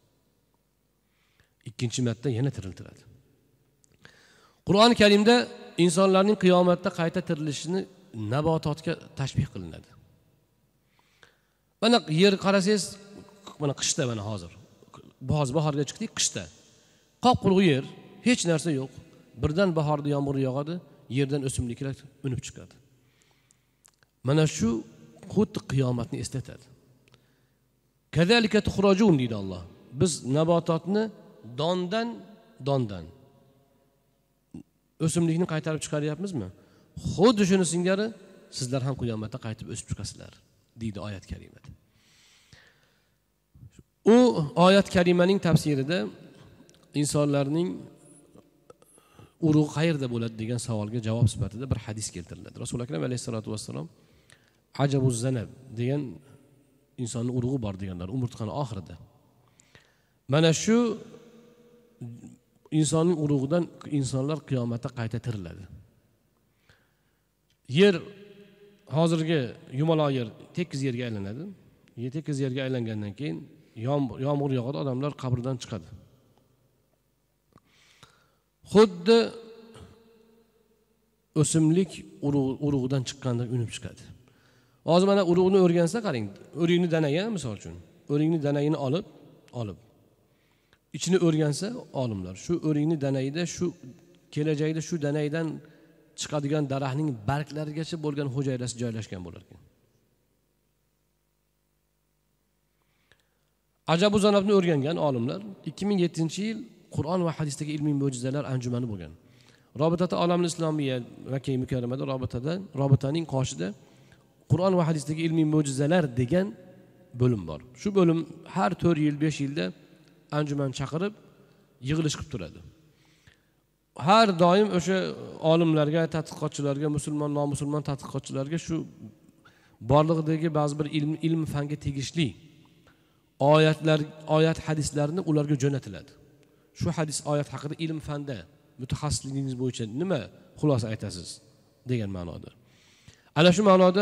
Ikkinchi marta yana tiriltiradi. Qur'oni Karimda insonlarning qiyomatda qayta tirilishini nabototga tashbih qilinadi. Mana yer qarasangiz, mana qishda mana hozir. Bahor bahorga chiqdik, qishda. Qop-quruq yer, hech narsa yo'q. Birdan bahorda yomg'ir yog'adi, yerdan o'simliklar unib chiqadi. Mana shu xuddi qiyomatni eslatadi. Kazalika tuxrajun deydi Alloh. Biz nabototni dondan dondan o'simlikni qaytarib chiqaryapmizmi? Xuddi shuni singari sizlar ham qiyomatda qaytib o'sib chiqasizlar, deydi oyat karimada. U oyat karimaning tafsirida insonlarning urug'i qayerda bo'ladi degan savolga javob sifatida bir hadis keltiriladi. Rasul akram alayhisolatu vassalom ajabuz zanab degan insonning urug'i bor deganlar umurtqani oxirida. Mana shu insonning urug'idan insonlar qiyomatda qayta tiriladi. Yer hozirgi yumaloq yer tekis yerga aylanadi. Yer tekis yerga aylangandan keyin yomg'ir yog'adi, odamlar qabrdan chiqadi. Xuddi o'simlik urug'idan chiqqanda unib chiqadi. Hozir mana urug'ni o'rgansa qarang, o'rikni danaga misol uchun, o'rikni danagini olib, olib ichini o'rgansa olimlar, shu o'rikni danayida shu kelajakda shu danaydan chiqadigan daraxtning barglarigacha bo'lgan hujayrasi joylashgan bo'lar ekan. Ajabu zanabni o'rgangan olimlar ikki ming yettinchi yil Qur'on va hadisdagi ilmiy mo'jizalar anjumani bo'lgan. Robitata olamul islomiyya Makka mukarramada robitada, robitaning qoshida Qur'on va hadisdagi ilmiy mo'jizalar degan bo'lim bor. Shu bo'lim har to'rt yil, besh yilda anjuman chaqirib yig'ilish qilib turadi. Har doim o'sha olimlarga, tadqiqotchilarga, musulmon, nomusulmon tadqiqotchilarga shu borlig'idagi ba'zi bir ilm, ilm fanga tegishli oyatlar, oyat hadislarni ularga jo'natiladi. Shu hadis oyat haqida ilm fanda mutaxassisligingiz bo'yicha nima xulosa aytasiz degan ma'noda. Ana shu ma'noda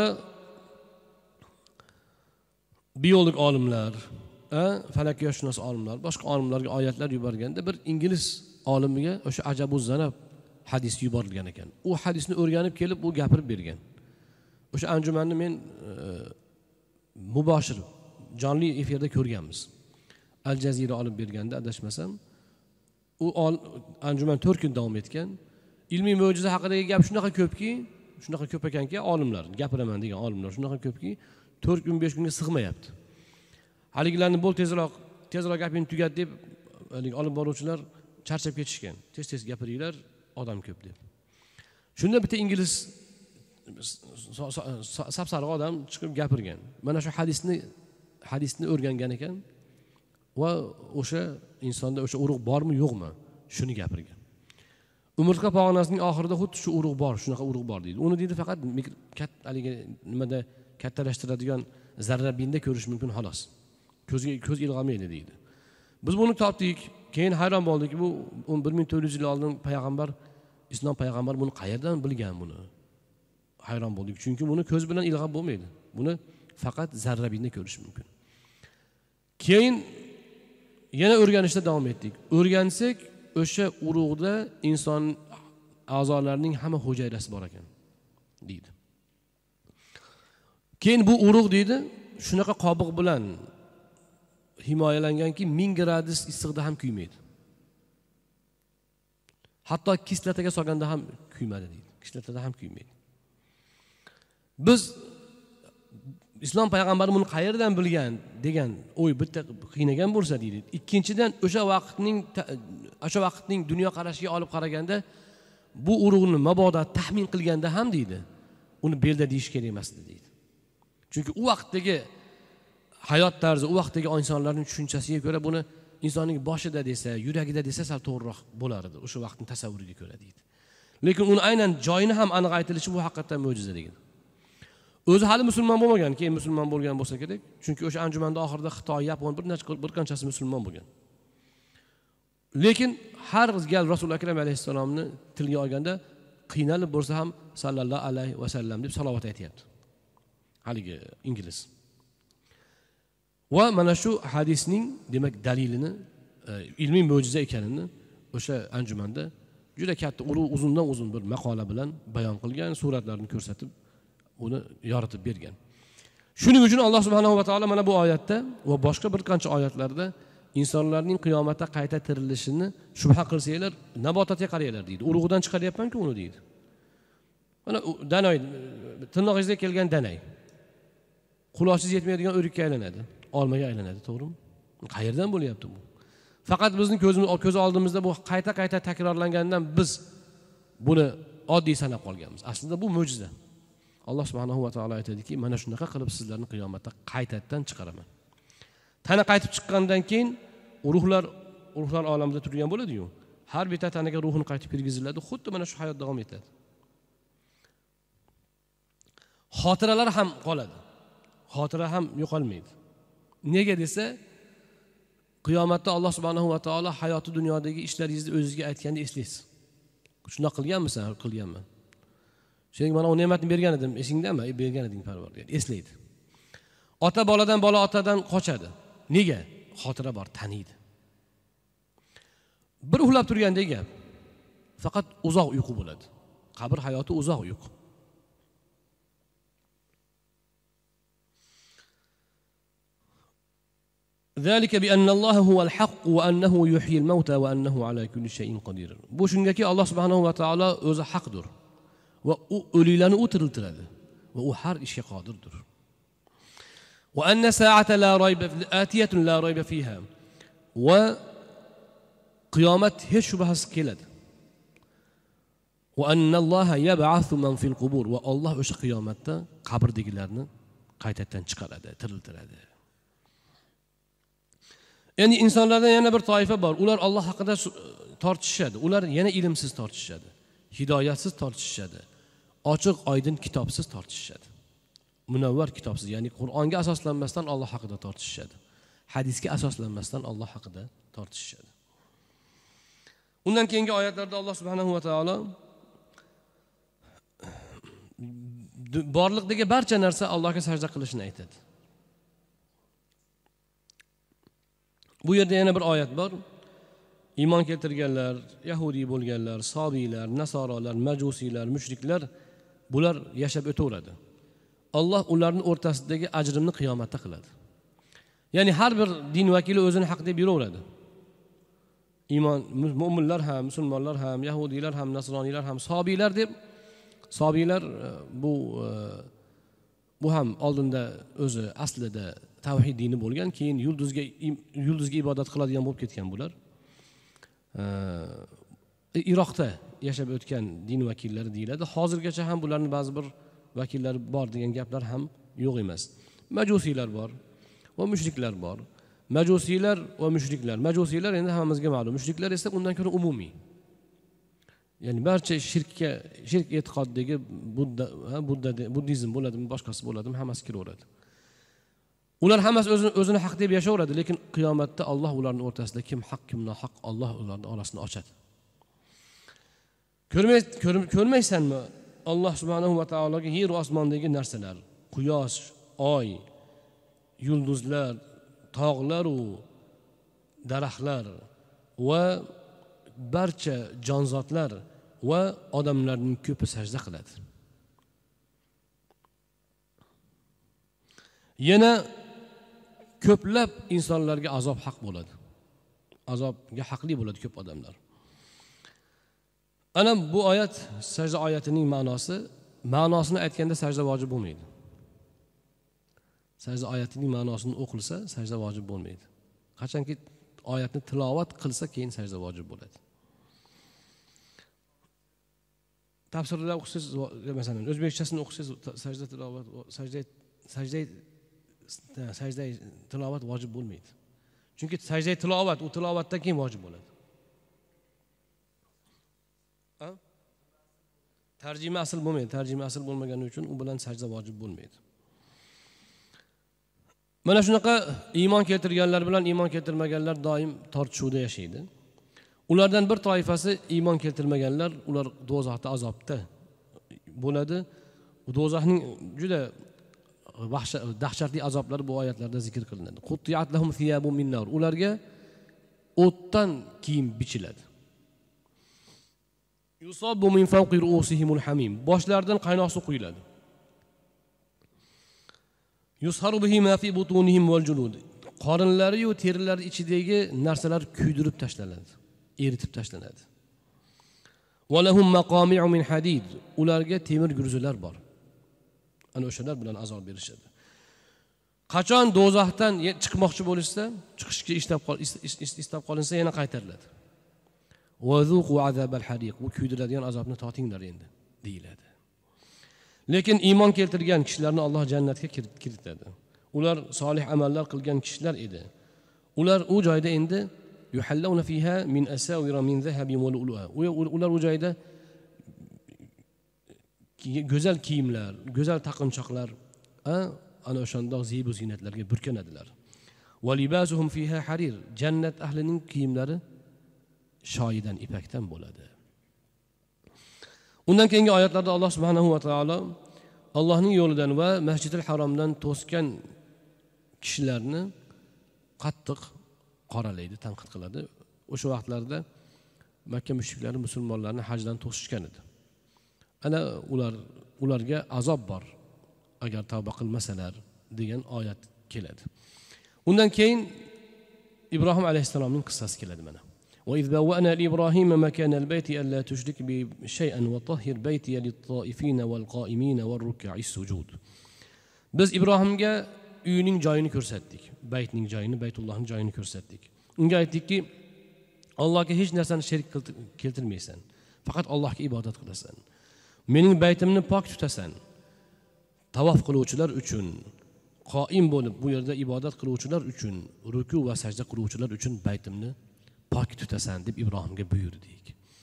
biolog olimlar, falakiyoshunos olimlar, boshqa olimlarga oyatlar yuborganda bir ingliz olimiga o'sha ajabuz zanab hadis yuborilgan ekan. U hadisni o'rganib kelib, u gapirib bergan. O'sha anjumanni men e, muboshir jonli efirda ko'rganmiz. Al Jazeera olib berganda adashmasam, u anjuman to'rt kun davom etgan. Ilmiy mo'jiza haqidagi gap shunaqa ko'pki, shunaqa ko'p ekanki, olimlar, gapiraman degan olimlar shunaqa ko'pki, to'rt kun besh kunga sig'mayapti. Haligilarni bo'l tezroq, tezroq gapini tugat deb hali olib boruvchilar charchab ketishgan. Tez-tez gapiringlar, odam ko'p deb. Shunda bitta ingliz sapsariq odam chiqib gapirgan. Mana shu hadisni hadisni o'rgangan ekan va o'sha insonda o'sha urug' bormi, yo'qmi, shuni gapirgan. Umurtqa pog'onasining oxirida xuddi shu urug' bor, shunaqa urug' bor deydi. Uni deydi faqat katta haligi nimada kattalashtiradigan zarrabinda ko'rish mumkin xolos. Ko'zga ko'z ilg'amaydi deydi. Biz buni topdik, keyin hayron bo'ldik. Bu bir ming to'rt yuz yil oldin payg'ambar, islom payg'ambar buni qayerdan bilgan buni? Hayron bo'ldik. Chunki buni ko'z bilan ilg'ab bo'lmaydi. Buni faqat zarrabinda ko'rish mumkin. Keyin yana o'rganishda davom etdik. O'rgansak, o'sha urug'da inson a'zolarining hamma hujayrasi bor ekan, deydi. Keyin bu urug' deydi, shunaqa qobiq bilan himoyalanganki, ming gradus issiqda ham kuymaydi. Hatto kislotaga solganda ham kuymadi deydi. Kislotada ham kuymaydi. Biz islom payg'ambari buni qayerdan bilgan degan o'y bitta qiynagan bo'lsa deydi. Ikkinchidan o'sha vaqtning o'sha vaqtning dunyo qarashiga olib qaraganda bu urug'ni mabodo taxmin qilganda ham deydi, uni belda deyish kerak emas deydi. Chunki u vaqtdagi hayot tarzi, u vaqtdagi insonlarning tushunchasiga ko'ra buni insonning boshida desa, yuragida desa sal to'g'riroq bo'lar edi, o'sha vaqtning tasavvuriga ko'ra deydi. Lekin uni aynan joyini ham aniq aytilishi bu haqiqatan mo'jiza degan. O'zi hali musulmon bo'lmagan, keyin musulmon bo'lgan bo'lsa kerak. Chunki o'sha anjumanda oxirida Xitoy, Yapon bir necha bir qanchasi musulmon bo'lgan. Lekin har gal Rasul akram alayhissalomni tilga olganda qiynalib bo'lsa ham sallallohu alayhi va sallam deb salovat aytayapti. Haligi ingliz. Va mana shu hadisning demak dalilini, ilmiy mo'jiza ekanini o'sha anjumanda juda katta uzundan uzun bir maqola bilan bayon qilgan, suratlarni ko'rsatib uni yoritib bergan. Shuning uchun Alloh subhanahu va taolo mana bu oyatda va boshqa bir qancha oyatlarda insonlarning qiyomatda qayta tirilishini shubha qilsanglar, nabototga qaranglar deydi. Urug'idan chiqaryapman-ku uni deydi. Mana danay, tirnog'ingizga kelgan danay. Quloqsiz yetmaydigan o'rikka aylanadi, olmaga aylanadi, to'g'rimi? Qayerdan bo'lyapti bu? Faqat bizning ko'zimiz ko'z oldimizda bu qayta-qayta takrorlangandan biz buni oddiy sanab qolganmiz. Aslida bu mo'jiza. Alloh subhanahu va taolo aytadiki, mana shunaqa qilib sizlarni qiyomatda qaytadan chiqaraman. Tana qaytib chiqqandan keyin ruhlar ruhlar olamida turgan bo'ladi-yu. Har bitta tanaga ruhini qaytib kirgiziladi, xuddi mana shu hayot davom etadi. Xotiralar ham qoladi. Xotira ham yo'qolmaydi. Nega desa, qiyomatda Alloh subhanahu va taolo hayoti dunyodagi ishlaringizni o'zingizga aytganda eslaysiz. Shuna qilganmisan, qilganman. Sen mana o ne'matni bergan edim, esingdami? E, bergan eding Parvardigor. Eslaydi. Ota boladan, bola otadan qochadi. Nega? Xotira bor, taniydi. Bir uxlab turganda gap. Faqat uzoq uyqu bo'ladi. Qabr hayoti uzoq uyqu. ذلك بأن الله هو الحق وأنه يحيي الموتى وأنه على كل شيء قدير. Bu shungaki Alloh subhanahu va taolo o'zi haqdir va u o'liklarni o'tiriltiradi va u har ishga qodirdir. Va anna sa'ata la rayba atiyatun la rayba fiha. Va qiyomat hech shubhasiz keladi. Va anna Alloha yab'athu man fil qubur. Va Alloh o'sha qiyomatda qabrdagilarni qaytadan chiqaradi, tiriltiradi. Endi insonlarda yana bir toifa bor. Ular Alloh haqida tortishadi. Ular yana ilmsiz tortishadi. Hidoyatsiz tortishadi. Ochiq, oydin kitobsiz tortishadi. Munavvar kitobsiz, ya'ni Qur'onga asoslanmasdan Alloh haqida tortishadi. Hadisga asoslanmasdan Alloh haqida tortishadi. Undan keyingi oyatlarda Alloh subhanahu va taolo borliqdagi barcha narsa Allohga sajda qilishini aytadi. Bu yerda yana bir oyat bor. Iymon keltirganlar, Yahudi bo'lganlar, Sobiylar, Nasorolar, Majusiylar, mushriklar bular yashab o'taveradi. Alloh ularning o'rtasidagi ajrimni qiyomatda qiladi. Ya'ni har bir din vakili o'zini haq deb yuraveradi. Iymon mu'minlar ham, musulmonlar ham, Yahudiylar ham, Nasroniylar ham, Sobiylar deb Sobiylar bu bu ham oldinda o'zi aslida tavhid dini bo'lgan, keyin yulduzga yulduzga ibodat qiladigan bo'lib ketgan bular. Iroqda yashab o'tgan din vakillari deyiladi. Hozirgacha ham bularning ba'zi bir vakillari bor degan gaplar ham yo'q emas. Majusiylar bor va mushriklar bor. Majusiylar va mushriklar. Majusiylar endi hammamizga ma'lum. Mushriklar esa undan ko'ra umumiy. Ya'ni barcha shirkka, shirk e'tiqodidagi Budda, Budda, buddizm bo'ladimi, boshqasi bo'ladimi, hammasi kiraveradi. Ular hammasi o'zini o'zini haq deb yashayveradi, lekin qiyomatda Alloh ularning o'rtasida kim haq, kim nohaq, Alloh ularning orasini ochadi. Ko'rmay ko'rmaysanmi? Alloh subhanahu va taologa yer va osmondagi narsalar, quyosh, oy, yulduzlar, tog'lar va daraxtlar va barcha jonzotlar va odamlarning ko'pi sajda qiladi. Yana ko'plab insonlarga azob haq bo'ladi. Azobga haqli bo'ladi ko'p odamlar. Ana bu oyat, sajda oyatining ma'nosi ma'nosini aytganda sajda vojib bo'lmaydi. Sajda oyatining ma'nosini o'qilsa, sajda vojib bo'lmaydi. Qachonki oyatni tilovat qilsa, keyin sajda vojib bo'ladi. Tafsirlar o'qisiz, masalan, o'zbekchasini o'qisiz, sajda tilovat, sajda sajda sajda tilovat vojib bo'lmaydi. Chunki sajda tilovat, u tilovatdan keyin vojib bo'ladi. Ha? Tarjima asl bo'lmaydi. Tarjima asl bo'lmagani uchun u bilan sajda vojib bo'lmaydi. Mana shunaqa iymon keltirganlar bilan iymon keltirmaganlar doim tortishuvda yashaydi. Ulardan bir toifasi iymon keltirmaganlar, ular do'zaxda azobda bo'ladi. Do'zaxning juda dahshatli azoblari bu oyatlarda zikr qilinadi. Quttiyat lahum thiyabun min nar. Ularga o'tdan kiyim bichiladi. Yusabu min fawqi ru'usihimul hamim. Boshlaridan qaynoq suv quyiladi. Yusharu bihi ma fi butunihim wal julud. Qorinlari va terilari ichidagi narsalar kuydirib tashlanadi, eritib tashlanadi. Va lahum maqami'u min hadid. Ularga temir gurzilar bor. Ana o'shalar bilan azob berishadi. Qachon do'zaxdan chiqmoqchi bo'lishsa, chiqishga istab qol istab qolinsa yana qaytariladi. Va zuqu azabal hariq. Bu kuydiradigan azobni totinglar endi deyiladi. Lekin iymon keltirgan kishilarni Alloh jannatga kiritadi. Ular solih amallar qilgan kishilar edi. Ular u joyda endi yuhallawna fiha min asawira min zahabin wa lu'lu'a. Ular u joyda go'zal kiyimlar, go'zal taqinchoqlar, ana o'shandoq ziybu zinatlarga burkanadilar. Va libasuhum fiha harir. Jannat ahlining kiyimlari shoyidan, ipakdan bo'ladi. Undan keyingi oyatlarda Alloh subhanahu va taolo Allohning yo'lidan va Masjidil Haromdan to'sgan kishilarni qattiq qoralaydi, tanqid qiladi. O'sha vaqtlarda Makka mushriklari musulmonlarni hajdan to'sishgan edi. Ana ular ularga azob bor agar tavba qilmasalar degan oyat keladi. Undan keyin Ibrohim alayhisalomning qissasi keladi mana. وإذ بوأنا لإبراهيم مكان البيت ألا تشرك بي شيئا وطهر بيتي للطائفين والقائمين والركع السجود. Biz Ibrohimga uyining joyini ko'rsatdik. Baytning joyini, Baytullohning joyini ko'rsatdik. Unga aytdikki, Allohga hech narsani sherik keltirmaysan. Faqat Allohga ibodat qilasan. Mening baytimni pok tutasan. Tavof qiluvchilar uchun, qoim bo'lib bu yerda ibodat qiluvchilar uchun, ruku va sajda qiluvchilar uchun baytimni pok tutasan deb Ibrohimga buyurdik.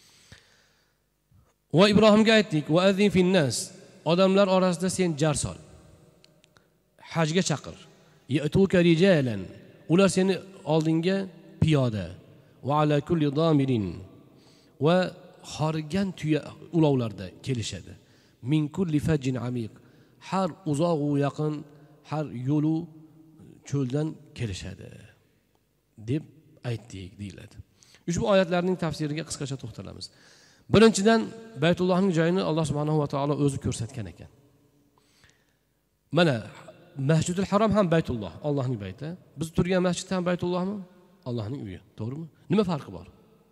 Va Ibrohimga aytdik: "Va azin fin nas." Odamlar orasida sen jar sol. Hajga chaqir. Ya'tuka rijalan. Ular seni oldinga piyoda. Va ala kulli damirin. Va xorigan tuya ulovlarda kelishadi. Min kulli fajin amiq. Har uzoq va yaqin, har yo'lu cho'ldan kelishadi deb aytdik deyiladi. Ushbu oyatlarning tafsiriga qisqacha to'xtalamiz. Birinchidan, Baytullohning joyini Alloh subhanahu va taolo o'zi ko'rsatgan ekan. Mana Masjidul Harom ham Baytulloh, Allohning bayti. Biz turgan masjid ham Baytullohmi? Allohning uyi, to'g'rimi? Nima farqi bor?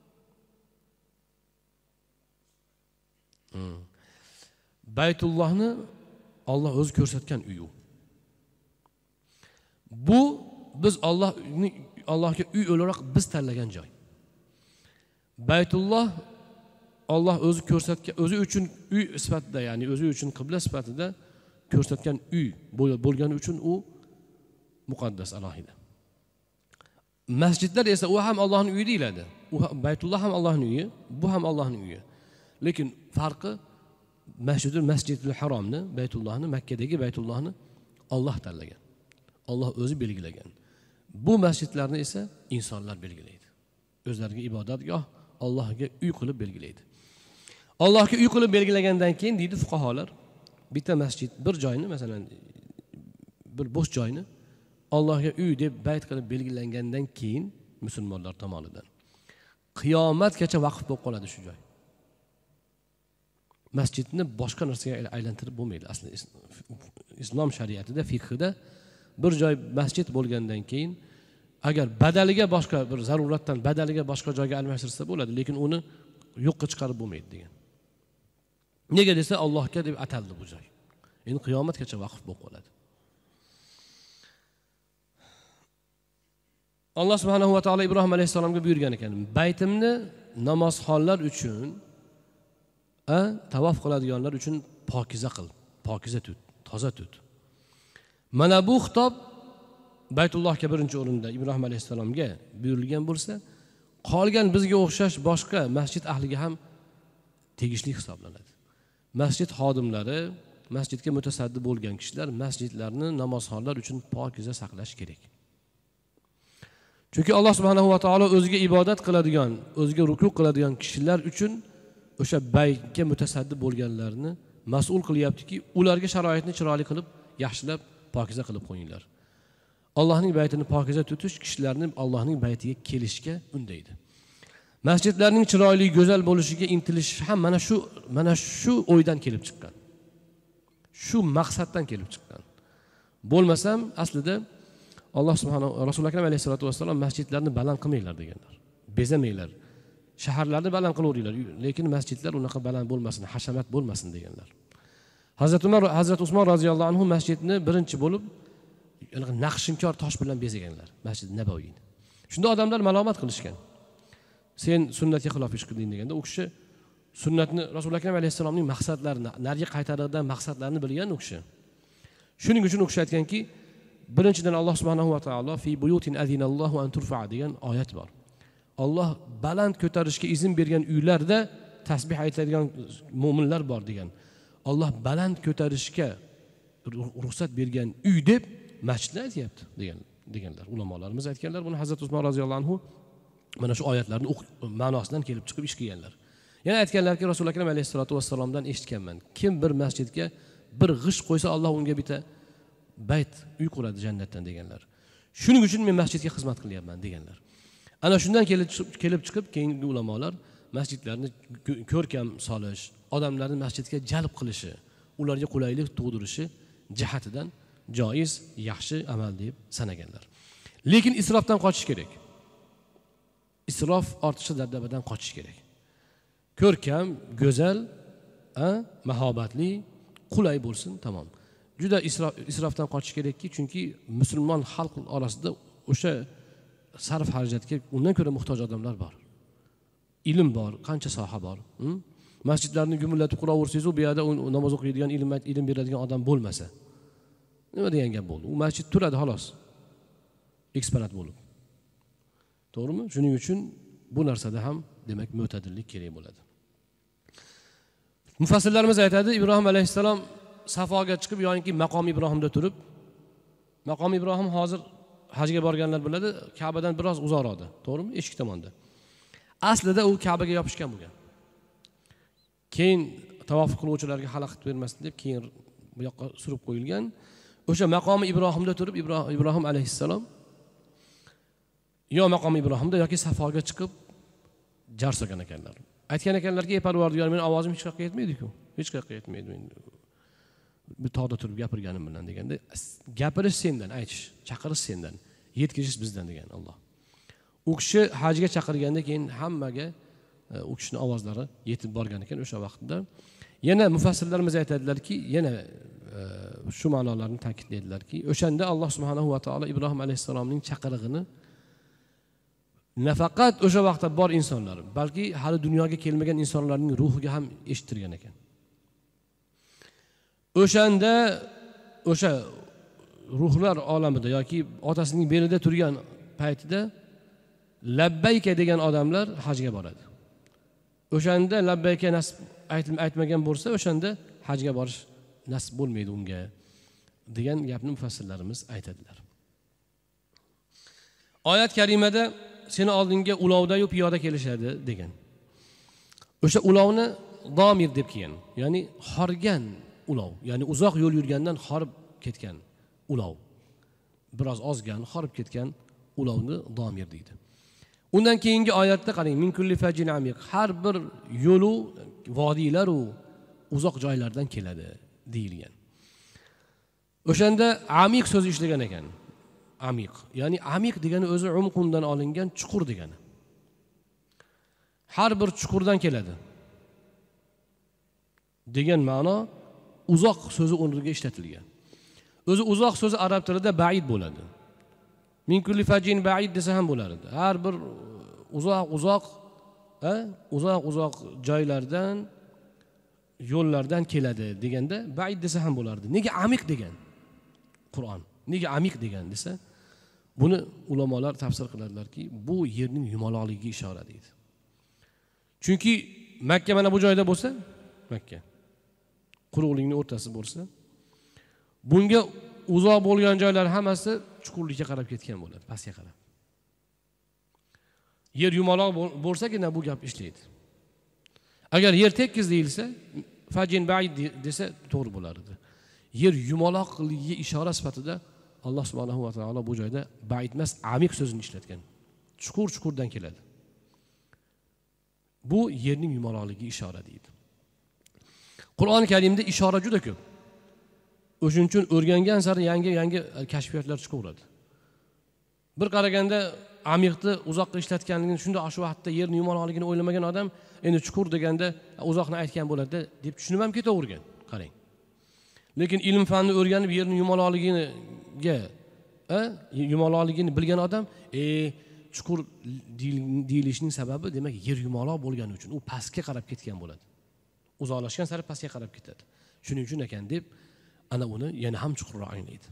Hmm. Baytullohni Alloh o'zi ko'rsatgan uyi. Bu biz Allohni Allohga uy o'laroq biz tanlagan joy. Baytulloh Alloh o'zi ko'rsatgan, o'zi uchun uy sifatida, ya'ni o'zi uchun qibla sifatida ko'rsatgan uy bo'lgani uchun u muqaddas, alohida. Masjidlar esa u ham Allohning uyi deyiladi. U Baytulloh ham Allohning uyi, bu ham Allohning uyi. Lekin farqi Masjidul Masjidul Haromni, Baytullohni, Makkadagi Baytullohni Alloh tanlagan. Alloh o'zi belgilagan. Bu masjidlarni esa insonlar belgilaydi. O'zlariga ibodatgoh, Allohga uy qilib belgilaydi. Allohga uy qilib belgilagandan keyin deydi fuqaholar, bitta masjid bir joyni, masalan, bir bo'sh joyni Allohga uy deb bayt qilib belgilangandan keyin musulmonlar tomonidan qiyomatgacha vaqf bo'lib qoladi shu joy. Masjidni boshqa narsaga aylantirib bo'lmaydi. Aslida islom shariatida, fiqhida bir joy masjid bo'lgandan keyin agar badaliga boshqa bir zaruratdan badaliga boshqa joyga almashtirsa bo'ladi, lekin uni yo'qqa chiqarib bo'lmaydi degan. Nega desa Allohga deb ataldi bu joy. Endi qiyomatgacha vaqf bo'lib qoladi. Alloh subhanahu va taolo Ibrohim alayhisalomga buyurgan ekan, baytimni namozxonlar uchun, a tavof qiladiganlar uchun pokiza qil, pokiza tut, toza tut. Mana bu xitob Baytullohga birinchi o'rinda Ibrohim alayhisalomga buyurilgan bo'lsa, qolgan bizga o'xshash boshqa masjid ahliga ham tegishli hisoblanadi. Masjid xodimlari, masjidga mutasaddi bo'lgan kishilar masjidlarni namozxonlar uchun pokiza saqlash kerak. Chunki Alloh subhanahu va taolo o'ziga ibodat qiladigan, o'ziga ruku qiladigan kishilar uchun o'sha baytga mutasaddi bo'lganlarni mas'ul qilyaptiki, ularga sharoitni chiroyli qilib, yaxshilab, pokiza qilib qo'yinglar. Allohning baytini pokiza tutish kishilarni Allohning baytiga kelishga undaydi. Masjidlarning chiroyli, go'zal bo'lishiga intilish ham mana shu mana shu o'ydan kelib chiqqan. Shu maqsaddan kelib chiqqan. Bo'lmasam aslida Alloh subhanahu Rasul akram alayhisolatu vassalom masjidlarni baland qilmanglar deganlar. Bezamanglar. Shaharlarni baland qilaveringlar, lekin masjidlar unaqa baland bo'lmasin, hashamat bo'lmasin deganlar. Hazrat Umar, Hazrat Usmon roziyallohu anhu masjidni birinchi bo'lib naqshinkor tosh bilan bezaganlar, Masjid Nabaviyni. Shunda odamlar malomat qilishgan. Sen sunnatga xilof ish qilding deganda, u kishi sunnatni Rasul akram alayhisalomning maqsadlarini, nariga qaytaradigan maqsadlarini bilgan u kishi. Shuning uchun u kishi aytganki, birinchidan Alloh subhanahu va taolo fi buyutin azinallohu an turfa degan oyat bor. Alloh baland ko'tarishga izn bergan uylarda tasbih aytadigan mu'minlar bor degan. Alloh baland ko'tarishga ruxsat bergan uy deb masjidni aytayapti degan deganlar. Ulamolarimiz aytganlar, buni Hazrat Usmon roziyallohu anhu mana shu oyatlarning ma'nosidan kelib chiqib ish qilganlar. Yana aytganlarki, Rasul akram alayhisolatu vassalomdan eshitganman. Kim bir masjidga bir g'ish qo'ysa, Alloh unga bitta bayt uy quradi jannatdan deganlar. Shuning uchun men masjidga xizmat qilyapman deganlar. Ana shundan kelib chiqib keyingi ulamolar masjidlarni ko'rkam solish, odamlarni masjidga jalb qilishi, ularga qulaylik tug'dirishi jihatidan joiz, yaxshi amal deb sanaganlar. Lekin isrofdan qochish kerak. Isrof ortiqcha dabdabadan qochish kerak. Ko'rkam, go'zal, a, mahobatli, qulay bo'lsin, tamom. Juda isrof, isrofdan qochish kerakki, chunki musulmon xalq orasida o'sha sarf xarajatga undan ko'ra muhtoj odamlar bor. Ilm bor, qancha soha bor. Hm? Masjidlarni gumillatib quraversangiz, u yerda namoz o'qiydigan, ilm ilm beradigan odam bo'lmasa, nima degan gap bo'ldi? U masjid turadi xolos. Eksponat bo'lib. To'g'rimi? Shuning uchun bu narsada ham demak mo'tadillik kerak bo'ladi. Mufassirlarimiz aytadi, Ibrohim alayhisalom Safoga chiqib, yoki maqom Ibrohimda turib, maqom Ibrohim hozir hajga borganlar biladi, Ka'badan biroz uzoqroqda, to'g'rimi? Eshik tomonda. Aslida u Ka'baga yopishgan bo'lgan. Keyin tavof qiluvchilarga xalaqit bermasin deb keyin bu yoqqa surib qo'yilgan. O'sha maqomi Ibrohimda turib, Ibrohim alayhissalom yo maqom Ibrohimda yoki Safoga chiqib jar solgan ekanlar. Aytgan ekanlarki, "Ey Parvardigor, men ovozim hech qayerga yetmaydi-ku. Hech qayerga yetmaydi men. Bir tog'da turib gapirganim bilan" deganda, "Gapirish sendan, aytish, chaqirish sendan, yetkazish bizdan" degan Alloh. U kishi hajga chaqirganda keyin hammaga u kishining ovozlari yetib borgan ekan o'sha vaqtda. Yana mufassirlarimiz aytadilarki, yana shu ma'nolarni ta'kidlaydilarki, o'shanda Alloh subhanahu va taolo Ibrohim alayhisalomning chaqirig'ini nafaqat o'sha vaqtda bor insonlar, balki hali dunyoga kelmagan insonlarning ruhiga ham eshittirgan ekan. O'shanda o'sha ruhlar olamida yoki otasining belida turgan paytida labbayka degan odamlar hajga boradi. O'shanda labbayka nasib aytmagan bo'lsa, o'shanda hajga borish nasib bo'lmaydi unga degan gapni mufassirlarimiz aytadilar. Oyat karimada seni oldinga ulovda-yu piyoda kelishadi degan. O'sha ulovni domir deb kelgan, ya'ni xorgan ulov, ya'ni uzoq yo'l yurgandan xorib ketgan ulov. Biroz ozgan, xorib ketgan ulovni domir deydi. Undan keyingi oyatda qarang, min kulli fajin amiq, har bir yo'lu vodiylar u uzoq joylardan keladi deyilgan. O'shanda amiq so'zi ishlagan ekan. Amiq, ya'ni amiq degani o'zi umqundan olingan chuqur degani. Har bir chuqurdan keladi. degan ma'no uzoq so'zi o'rniga ishlatilgan. O'zi uzoq so'zi arab tilida ba'id bo'ladi. Min kulli fajin ba'id desa ham bo'lardi. Har bir uzoq uzoq, ha, uzoq uzoq joylardan, yo'llardan keladi deganda ba'id desa ham bo'lardi. Nega amiq degan? Qur'on nega amiq degan desa, buni ulamolar tafsir qiladilarki, bu yerning yumaloqligiga ishora deydi. Chunki Makka mana bu joyda bo'lsa, Makka quruqlikning o'rtasi bo'lsa, bunga uzoq bo'lgan joylar hammasi chuqurlikka qarab ketgan bo'ladi, pastga qarab. Yer yumaloq bo'lsagina bu gap ishlaydi. Agar yer tekis deyilsa, fajin ba'id desa to'g'ri bo'lardi. Yer yumaloqligiga ishora sifatida Alloh subhanahu va taolo bu joyda ba'id emas, amiq so'zini ishlatgan. Chuqur-chuqurdan keladi. Bu yerning yumaloqligiga ishora deydi. Qur'oni Karimda ishora juda ko'p. O'shuning uchun o'rgangan sari yangi-yangi kashfiyotlar chiqaveradi. Bir qaraganda amiqni uzoqqa ishlatganligini, shunda shu vaqtda yerning yumaloqligini o'ylamagan odam endi chuqur deganda uzoqni aytgan bo'ladi deb tushunib ham ketavergan. Qarang. Lekin ilm fanni o'rganib yerning yumaloqligiga, a, yumaloqligini bilgan odam, e chuqur deyilishining sababi demak yer yumaloq bo'lgani uchun u pastga qarab ketgan bo'ladi. Uzoqlashgan sari pastga qarab ketadi. Shuning uchun ekan deb ana uni yana ham chuqurroq anglaydi.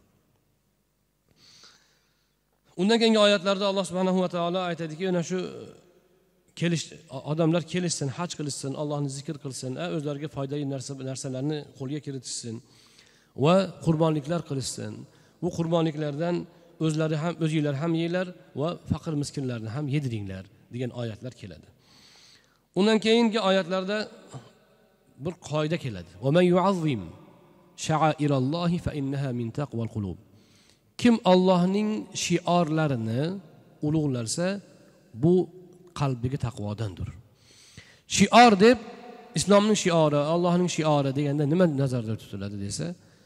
Undan keyingi oyatlarda Alloh subhanahu va taolo aytadiki, ana shu kelish odamlar kelishsin, haj qilishsin, Allohni zikr qilsin, o'zlariga foydali narsa narsalarni qo'lga kiritishsin va qurbonliklar qilishsin. Bu qurbonliklardan o'zlari ham o'zinglar ham yeylar va faqir miskinlarni ham yediringlar degan oyatlar keladi. Undan keyingi oyatlarda bir qoida keladi. Va man yu'azzim sha'airallohi fa innaha min taqval qulub. Kim Allohning shiorlarini ulug'larsa, bu qalbiga taqvodandir. Shior deb islomning shiori, Allohning shiori deganda nima nazarda tutiladi desa,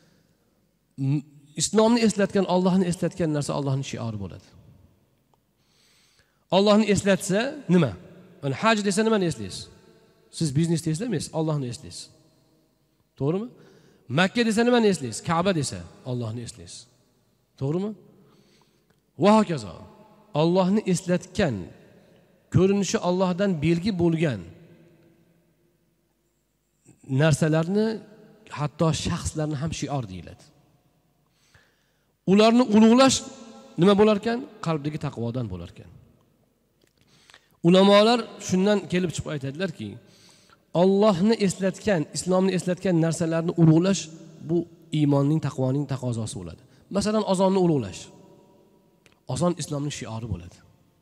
islomni eslatgan, Allohni eslatgan narsa Allohning shiori bo'ladi. Allohni eslatsa nima? Mana haj desa nimani eslaysiz? Siz biznesni eslamaysiz, Allohni eslaysiz. To'g'rimi? Makka desa nimani eslaysiz? Ka'ba desa Allohni eslaysiz. To'g'rimi? Va hokazo. Allohni eslatgan, ko'rinishi Allohdan belgi bo'lgan narsalarni, hatto shaxslarni ham shior deyiladi. Ularni ulug'lash nima bo'lar ekan? Qalbdagi taqvodan bo'lar ekan. Ulamolar shundan kelib chiqib aytadilarki, Allohni eslatgan, islomni eslatgan narsalarni ulug'lash bu iymonning, taqvoning taqozosi bo'ladi. Masalan, azonni ulug'lash. Azon islomning shiori bo'ladi.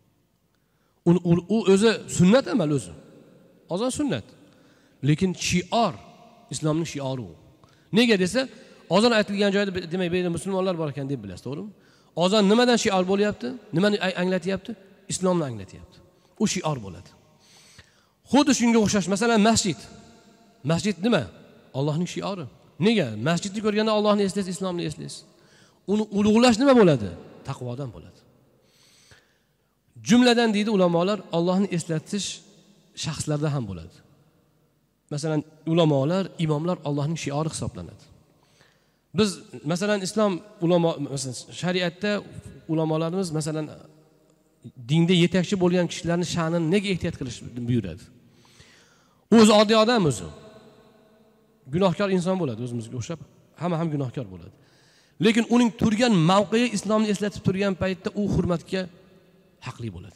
U o'zi sunnat emas o'zi. Azon sunnat. Lekin shior islomning shiori u. Nega desa, azon aytilgan joyda demak bu yerda musulmonlar bor ekan deb bilasiz, to'g'rimi? Azon nimadan shior bo'lyapti? Nimani anglatyapti? Islomni anglatyapti. U shior bo'ladi. Xuddi shunga o'xshash, masalan, masjid. Masjid nima? Allohning shiori. Nega? Masjidni ko'rganda Allohni eslaysiz, islomni eslaysiz. Uni ulug'lash nima bo'ladi? Taqvodan bo'ladi. Jumladan deydi ulamolar, Allohni eslatish shaxslarda ham bo'ladi. Masalan, ulamolar, imomlar Allohning shiori hisoblanadi. Biz masalan islom ulamo, masalan shariatda ulamolarimiz masalan dinda yetakchi bo'lgan kishilarning sha'nini nega ehtiyot qilish buyuradi? O'zi oddiy odam o'zi. Gunohkor inson bo'ladi, o'zimizga o'xshab, hamma ham gunohkor bo'ladi. Lekin uning turgan mavqei islomni eslatib turgan paytda u hurmatga haqli bo'ladi.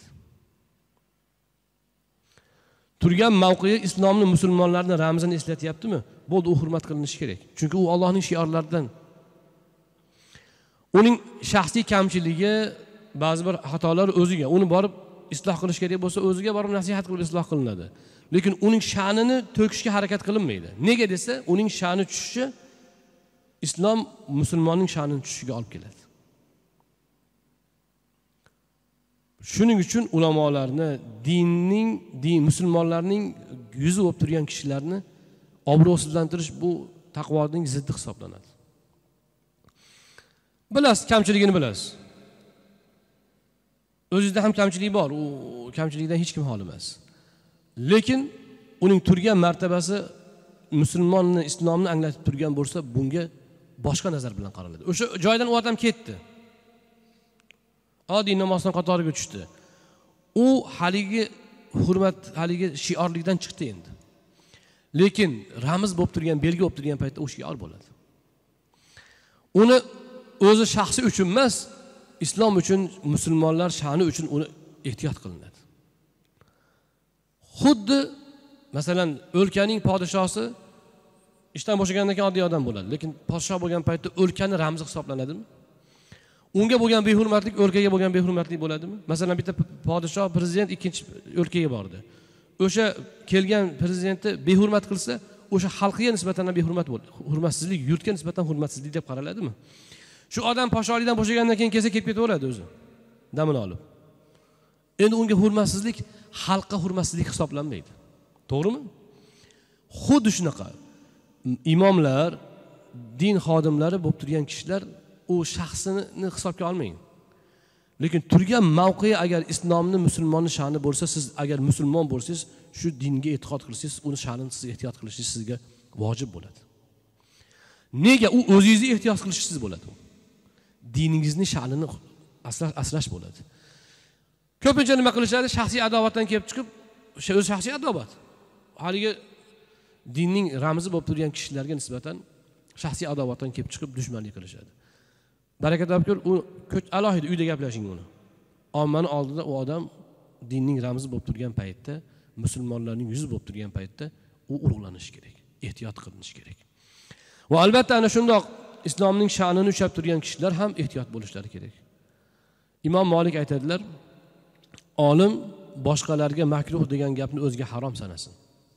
Turgan mavqei islomni, musulmonlarning ramzini eslatyaptimi? Bo'ldi, u hurmat qilinishi kerak. Chunki u Allohning shiorlaridan. Uning shaxsiy kamchiligi, ba'zi bir xatolari o'ziga, uni borib isloh qilish kerak bo'lsa, o'ziga borib nasihat qilib isloh qilinadi. Lekin uning sha'nini to'kishga harakat qilinmaydi. Nega desa, uning sha'ni tushishi islom musulmonning sha'nining tushishiga olib keladi. Shuning uchun ulamolarni, dinning, din musulmonlarning yuzi bo'lib turgan kishilarni obro'sizlantirish bu taqvoning ziddi hisoblanadi. Bilasiz, kamchiligini bilasiz. O'zingizda ham kamchilik bor, u kamchilikdan hech kim xoli emas. Lekin uning turgan martabasi musulmonni islomni anglatib turgan bo'lsa, bunga boshqa nazar bilan qaraladi. O'sha joydan u odam ketdi. Oddiy namozdan qatoriga tushdi. U haligi hurmat, haligi shiorlikdan chiqdi endi. Lekin ramz bo'lib turgan, belgi bo'lib turgan paytda u shior bo'ladi. Uni o'zi shaxsi uchun emas, islom uchun, musulmonlar sha'ni uchun uni ehtiyot qilinadi. Xuddi masalan, o'lkaning podshosi ishdan bo'shagandan keyin oddiy odam bo'ladi, lekin podshoh bo'lgan paytda o'lkani ramzi hisoblanadimi? Unga bo'lgan behurmatlik o'lkaga bo'lgan behurmatlik bo'ladimi? Masalan, bitta podshoh, prezident ikkinchi o'lkaga bordi. O'sha kelgan prezidentni behurmat qilsa, o'sha xalqiga nisbatan behurmat bo'ladi. Hurmatsizlik, yurtga nisbatan hurmatsizlik deb qaraladimi? Shu odam podshohlikdan bo'shagandan keyin kelsa kelib ketaveradi o'zi. Damini olib. Endi unga hurmatsizlik xalqqa hurmatsizlik hisoblanmaydi. To'g'rimi? Xuddi shunaqa imomlar, din xodimlari bo'lib turgan kishilar u shaxsini hisobga olmang. Lekin turgan mavqei agar islomni, musulmonni sha'ni bo'lsa, siz agar musulmon bo'lsangiz, shu dinga e'tiqod qilsangiz, uni sha'nini siz ehtiyot qilishingiz sizga vojib bo'ladi. Nega? U o'zingizni ehtiyot qilishingiz bo'ladi. Diningizni sha'nini asrash bo'ladi. Ko'pincha nima qilishadi? Shaxsiy adovatdan kelib chiqib, o'sha o'z shaxsiy adovat. Haligi dinning ramzi bo'lib turgan kishilarga nisbatan shaxsiy adovatdan kelib chiqib dushmanlik qilishadi. Baraka topgur, u alohida uyda gaplashing uni. Ommaning oldida u odam dinning ramzi bo'lib turgan paytda, musulmonlarning yuzi bo'lib turgan paytda u urug'lanishi kerak, ehtiyot qilinishi kerak. Va albatta ana shundoq islomning sha'nini ushlab turgan kishilar ham ehtiyot bo'lishlari kerak. Imom Malik aytadilar, olim boshqalarga makruh degan gapni o'ziga harom sanasin.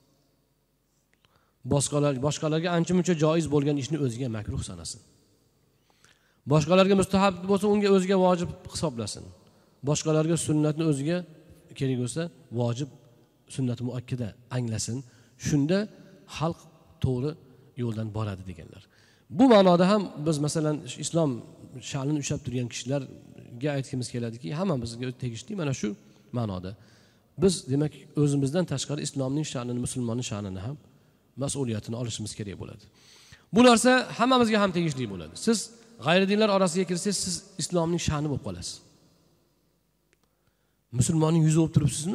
Boshqalar boshqalarga ancha-muncha joiz bo'lgan ishni o'ziga makruh sanasin. Boshqalarga mustahab bo'lsa, unga o'ziga vojib hisoblasin. Boshqalarga sunnatni o'ziga kerak bo'lsa, vojib, sunnat muakkada anglasin. Shunda xalq to'g'ri yo'ldan boradi deganlar. Bu ma'noda ham biz masalan islom sha'nini ushlab turgan kishilarga aytishimiz keladiki, hammamizga tegishli mana shu ma'noda. Biz demak o'zimizdan tashqari islomning sha'nini, musulmonning sha'nini ham mas'uliyatini olishimiz kerak bo'ladi. Bu narsa hammamizga ham tegishli bo'ladi. Siz g'ayridinlar orasiga kirsangiz, siz islomning sha'ni bo'lib qolasiz. Musulmonning yuzi bo'lib turibsizmi?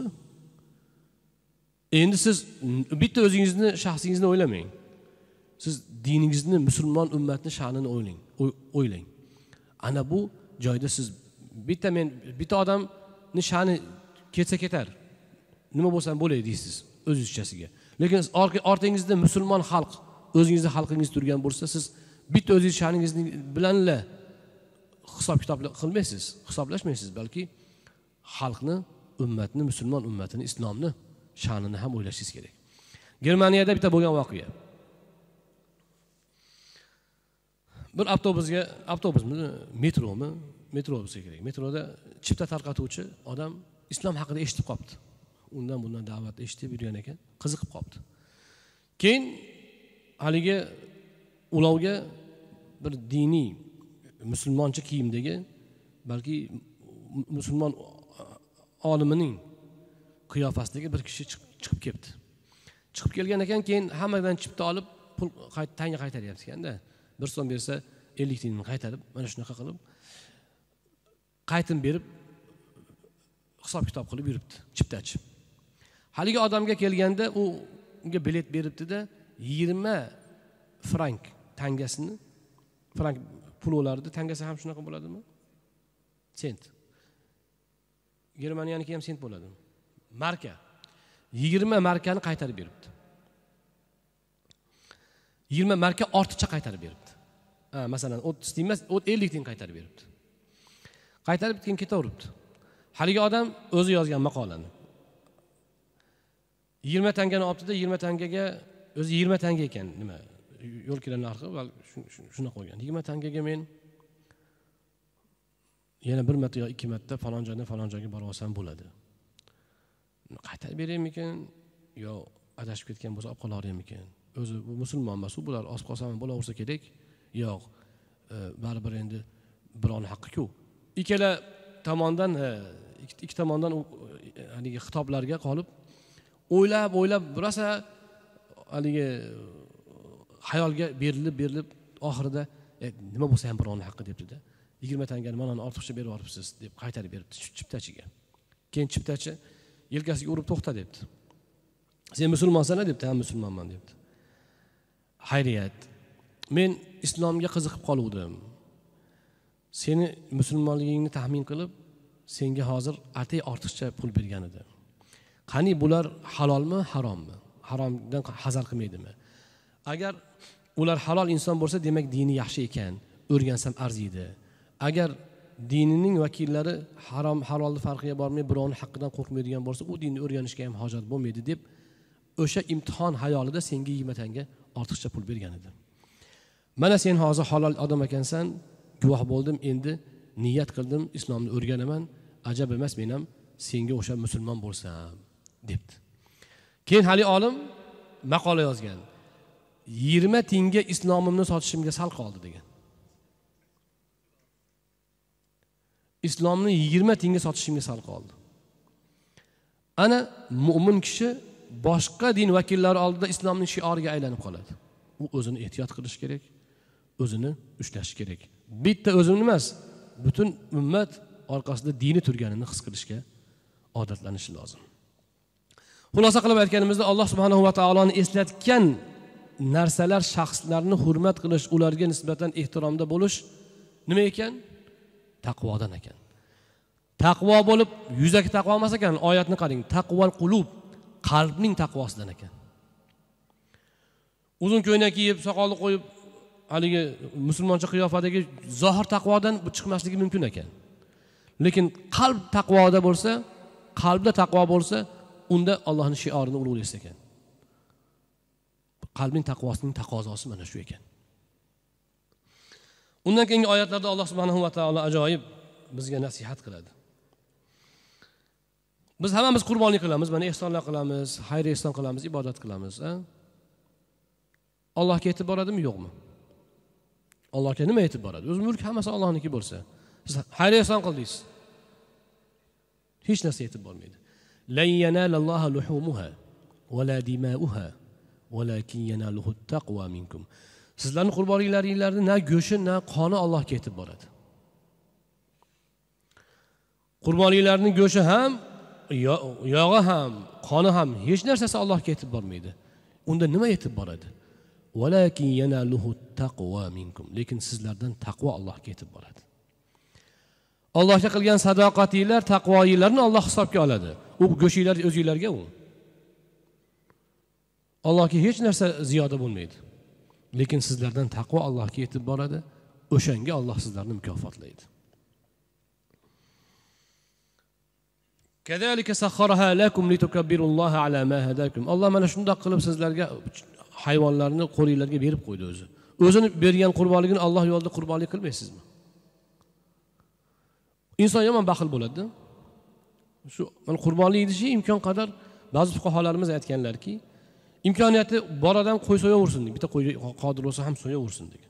Endi siz bitta o'zingizni, shaxsingizni o'ylamang. Siz diningizni, musulmon ummatning sha'nini o'ylang, o'ylang. Ana bu joyda siz bitta men bitta odamning sha'ni ketsa ketar. Nima bo'lsa bo'lay deysiz o'zingizchasiga. Lekin ortingizda musulmon xalq, o'zingizning xalqingiz turgan bo'lsa, siz bitta o'zingiz sha'ningiz bilanla hisob kitob qilmaysiz, hisoblashmaysiz, balki xalqni, ummatni, musulmon ummatini, islomni sha'nini ham o'ylashingiz kerak. Germaniyada bitta bo'lgan voqea. Bir avtobusga, avtobusmi, metromi, metro bo'lsa kerak. Metroda chipta tarqatuvchi odam islom haqida eshitib qopti. Undan bundan da'vat eshitib yurgan ekan, qiziqib qopti. Keyin haligi ulovga bir diniy musulmoncha kiyimdagi, balki musulmon olimining qiyofasidagi bir kishi chiqib keldi. Chiqib kelgan ekan, keyin hammadan chipta olib pul tanga qaytaryapti ekanda. bir so'm bersa ellik tiyinni qaytarib, mana shunaqa qilib qaytim berib hisob kitob qilib yuribdi, chiptachi. Haligi odamga kelganda u unga bilet beribdi-da, yigirma frank tangasini, frank pul olardi, tangasi ham shunaqa bo'ladimi? Sent. Germaniyaniki ham sent bo'ladi. Marka. yigirma markani qaytarib beribdi. yigirma marka ortiqcha qaytarib beribdi. Ha, masalan, o'ttiz tiyin emas, ellik tiyin qaytarib beribdi. Qaytarib keyin ketaveribdi. Haligi odam o'zi yozgan maqolani. yigirma tangani olibdi-da, yigirma tangaga, o'zi yigirma tanga ekan, nima? Yo'l kira narxi va shuna qo'ygan. yigirma tangaga men yana bir marta yo ikki marta falon joydan falon joyga borib olsam bo'ladi. Qaytarib beraymikan yo adashib ketgan bo'lsa olib qolarmikan? O'zi bu musulmon emas, bular osib qolsam bo'laversa kerak. Yo'q, baribir endi birovning haqqi-ku. Ikkala tomondan, ikki tomondan haligi xitoblarga qolib o'ylab, o'ylab, rosa haligi xayolga berilib berilib oxirida e, nima bo'lsa ham birovni haqqi debdida yigirma tangani mana ortiqcha berib yuboribsiz deb qaytarib beribdi chiptachiga. Keyin chiptachi yelkasiga urib to'xta debdi. Sen musulmonsan debdi. Ha, musulmonman debdi. Xayriyat. Men islomga qiziqib qoluvdim. Seni musulmonligingni taxmin qilib, senga hozir atay ortiqcha pul bergan edi. Qani bular halolmi, harommi? Haromdan hazar qilmaydimi? Agar ular halol inson bo'lsa, demak dini yaxshi ekan, o'rgansam arziydi. Agar dinining vakillari harom halolni farqiga bormay birovning haqqidan qo'rqmaydigan bo'lsa, u dinni o'rganishga ham hojat bo'lmaydi deb o'sha imtihon hayolida senga yigirma tanga ortiqcha pul bergan edi. Mana sen hozir halol odam ekansan, guvoh bo'ldim, endi niyat qildim, islomni o'rganaman, ajab emas men ham senga o'sha musulmon bo'lsam debdi. Keyin hali olim maqola yozgan. yigirma tingga islomimni sotishimga sal qoldi degan. Islomni yigirma tingga sotishimga sal qoldi. Ana mu'min kishi boshqa din vakillari oldida islomning shioriga aylanib qoladi. U o'zini ehtiyot qilish kerak, o'zini ushlash kerak. Bitta o'zim emas, butun ummat orqasida dini turganini his qilishga odatlanish lozim. Xulosa qilib aytganimizda Alloh subhanahu va taoloni eslatgan narsalar, shaxslarni hurmat qilish, ularga nisbatan ehtiromda bo'lish nima ekan? Taqvodan ekan. Taqvo bo'lib, yuzaki taqvo emas ekan, oyatni qarang. Taqval qulub, qalbning taqvosidan ekan. Uzun ko'ylak kiyib, soqolni qo'yib, haligi musulmoncha qiyofadagi zohir taqvodan chiqmasligi mumkin ekan. Lekin qalb taqvoda bo'lsa, qalbda taqvo bo'lsa, unda Allohning shiorini ulug'laysiz ekan. Qalbning taqvosining taqozosi mana shu ekan. Undan keyingi oyatlarda Alloh subhanahu va taolo ajoyib bizga nasihat qiladi. Biz hammamiz qurbonlik qilamiz, mana ehsonlar qilamiz, xayr ehson qilamiz, ibodat qilamiz, a? Allohga yetib boradimi, yo'qmi? Allohga nima yetib boradi? O'z mulk hammasi Allohniki bo'lsa, siz xayr ehson qildingiz. Hech narsa yetib bormaydi. Lan yanalallahu luhumuha va la dima'uha walakin yanaluhu taqwa minkum. Sizlarning qurbonliklaringizlarni na go'shi, na qoni Allohga yetib boradi. Qurbonliklarning go'shi ham, yog'i ham, qoni ham hech narsasi Allohga yetib bormaydi. Unda nima yetib boradi? Walakin yanaluhu taqwa minkum. Lekin sizlardan taqvo Allohga yetib boradi. Allohga qilgan sadoqatinglar, taqvoinglarni Alloh hisobga oladi. U go'shinglar o'zingizlarga u. Allohga hech narsa ziyoda bo'lmaydi. Lekin sizlardan taqvo Allohga yetib boradi. O'shanga Alloh sizlarni mukofotlaydi. Kazalika sakharaha lakum litukabbirullaha ala ma hadakum. Alloh mana shunday qilib sizlarga hayvonlarni qo'lingizlarga berib qo'ydi o'zi. O'zini bergan qurbonligini Alloh yo'lida qurbonlik qilmaysizmi? Inson yomon baxil bo'ladi. Shu mana qurbonlik edishi imkon qadar ba'zi fuqarolarimiz aytganlarki, imkoniyati bor odam qo'y so'yaversin, bitta qo'y qodir bo'lsa ham so'yaversin degan.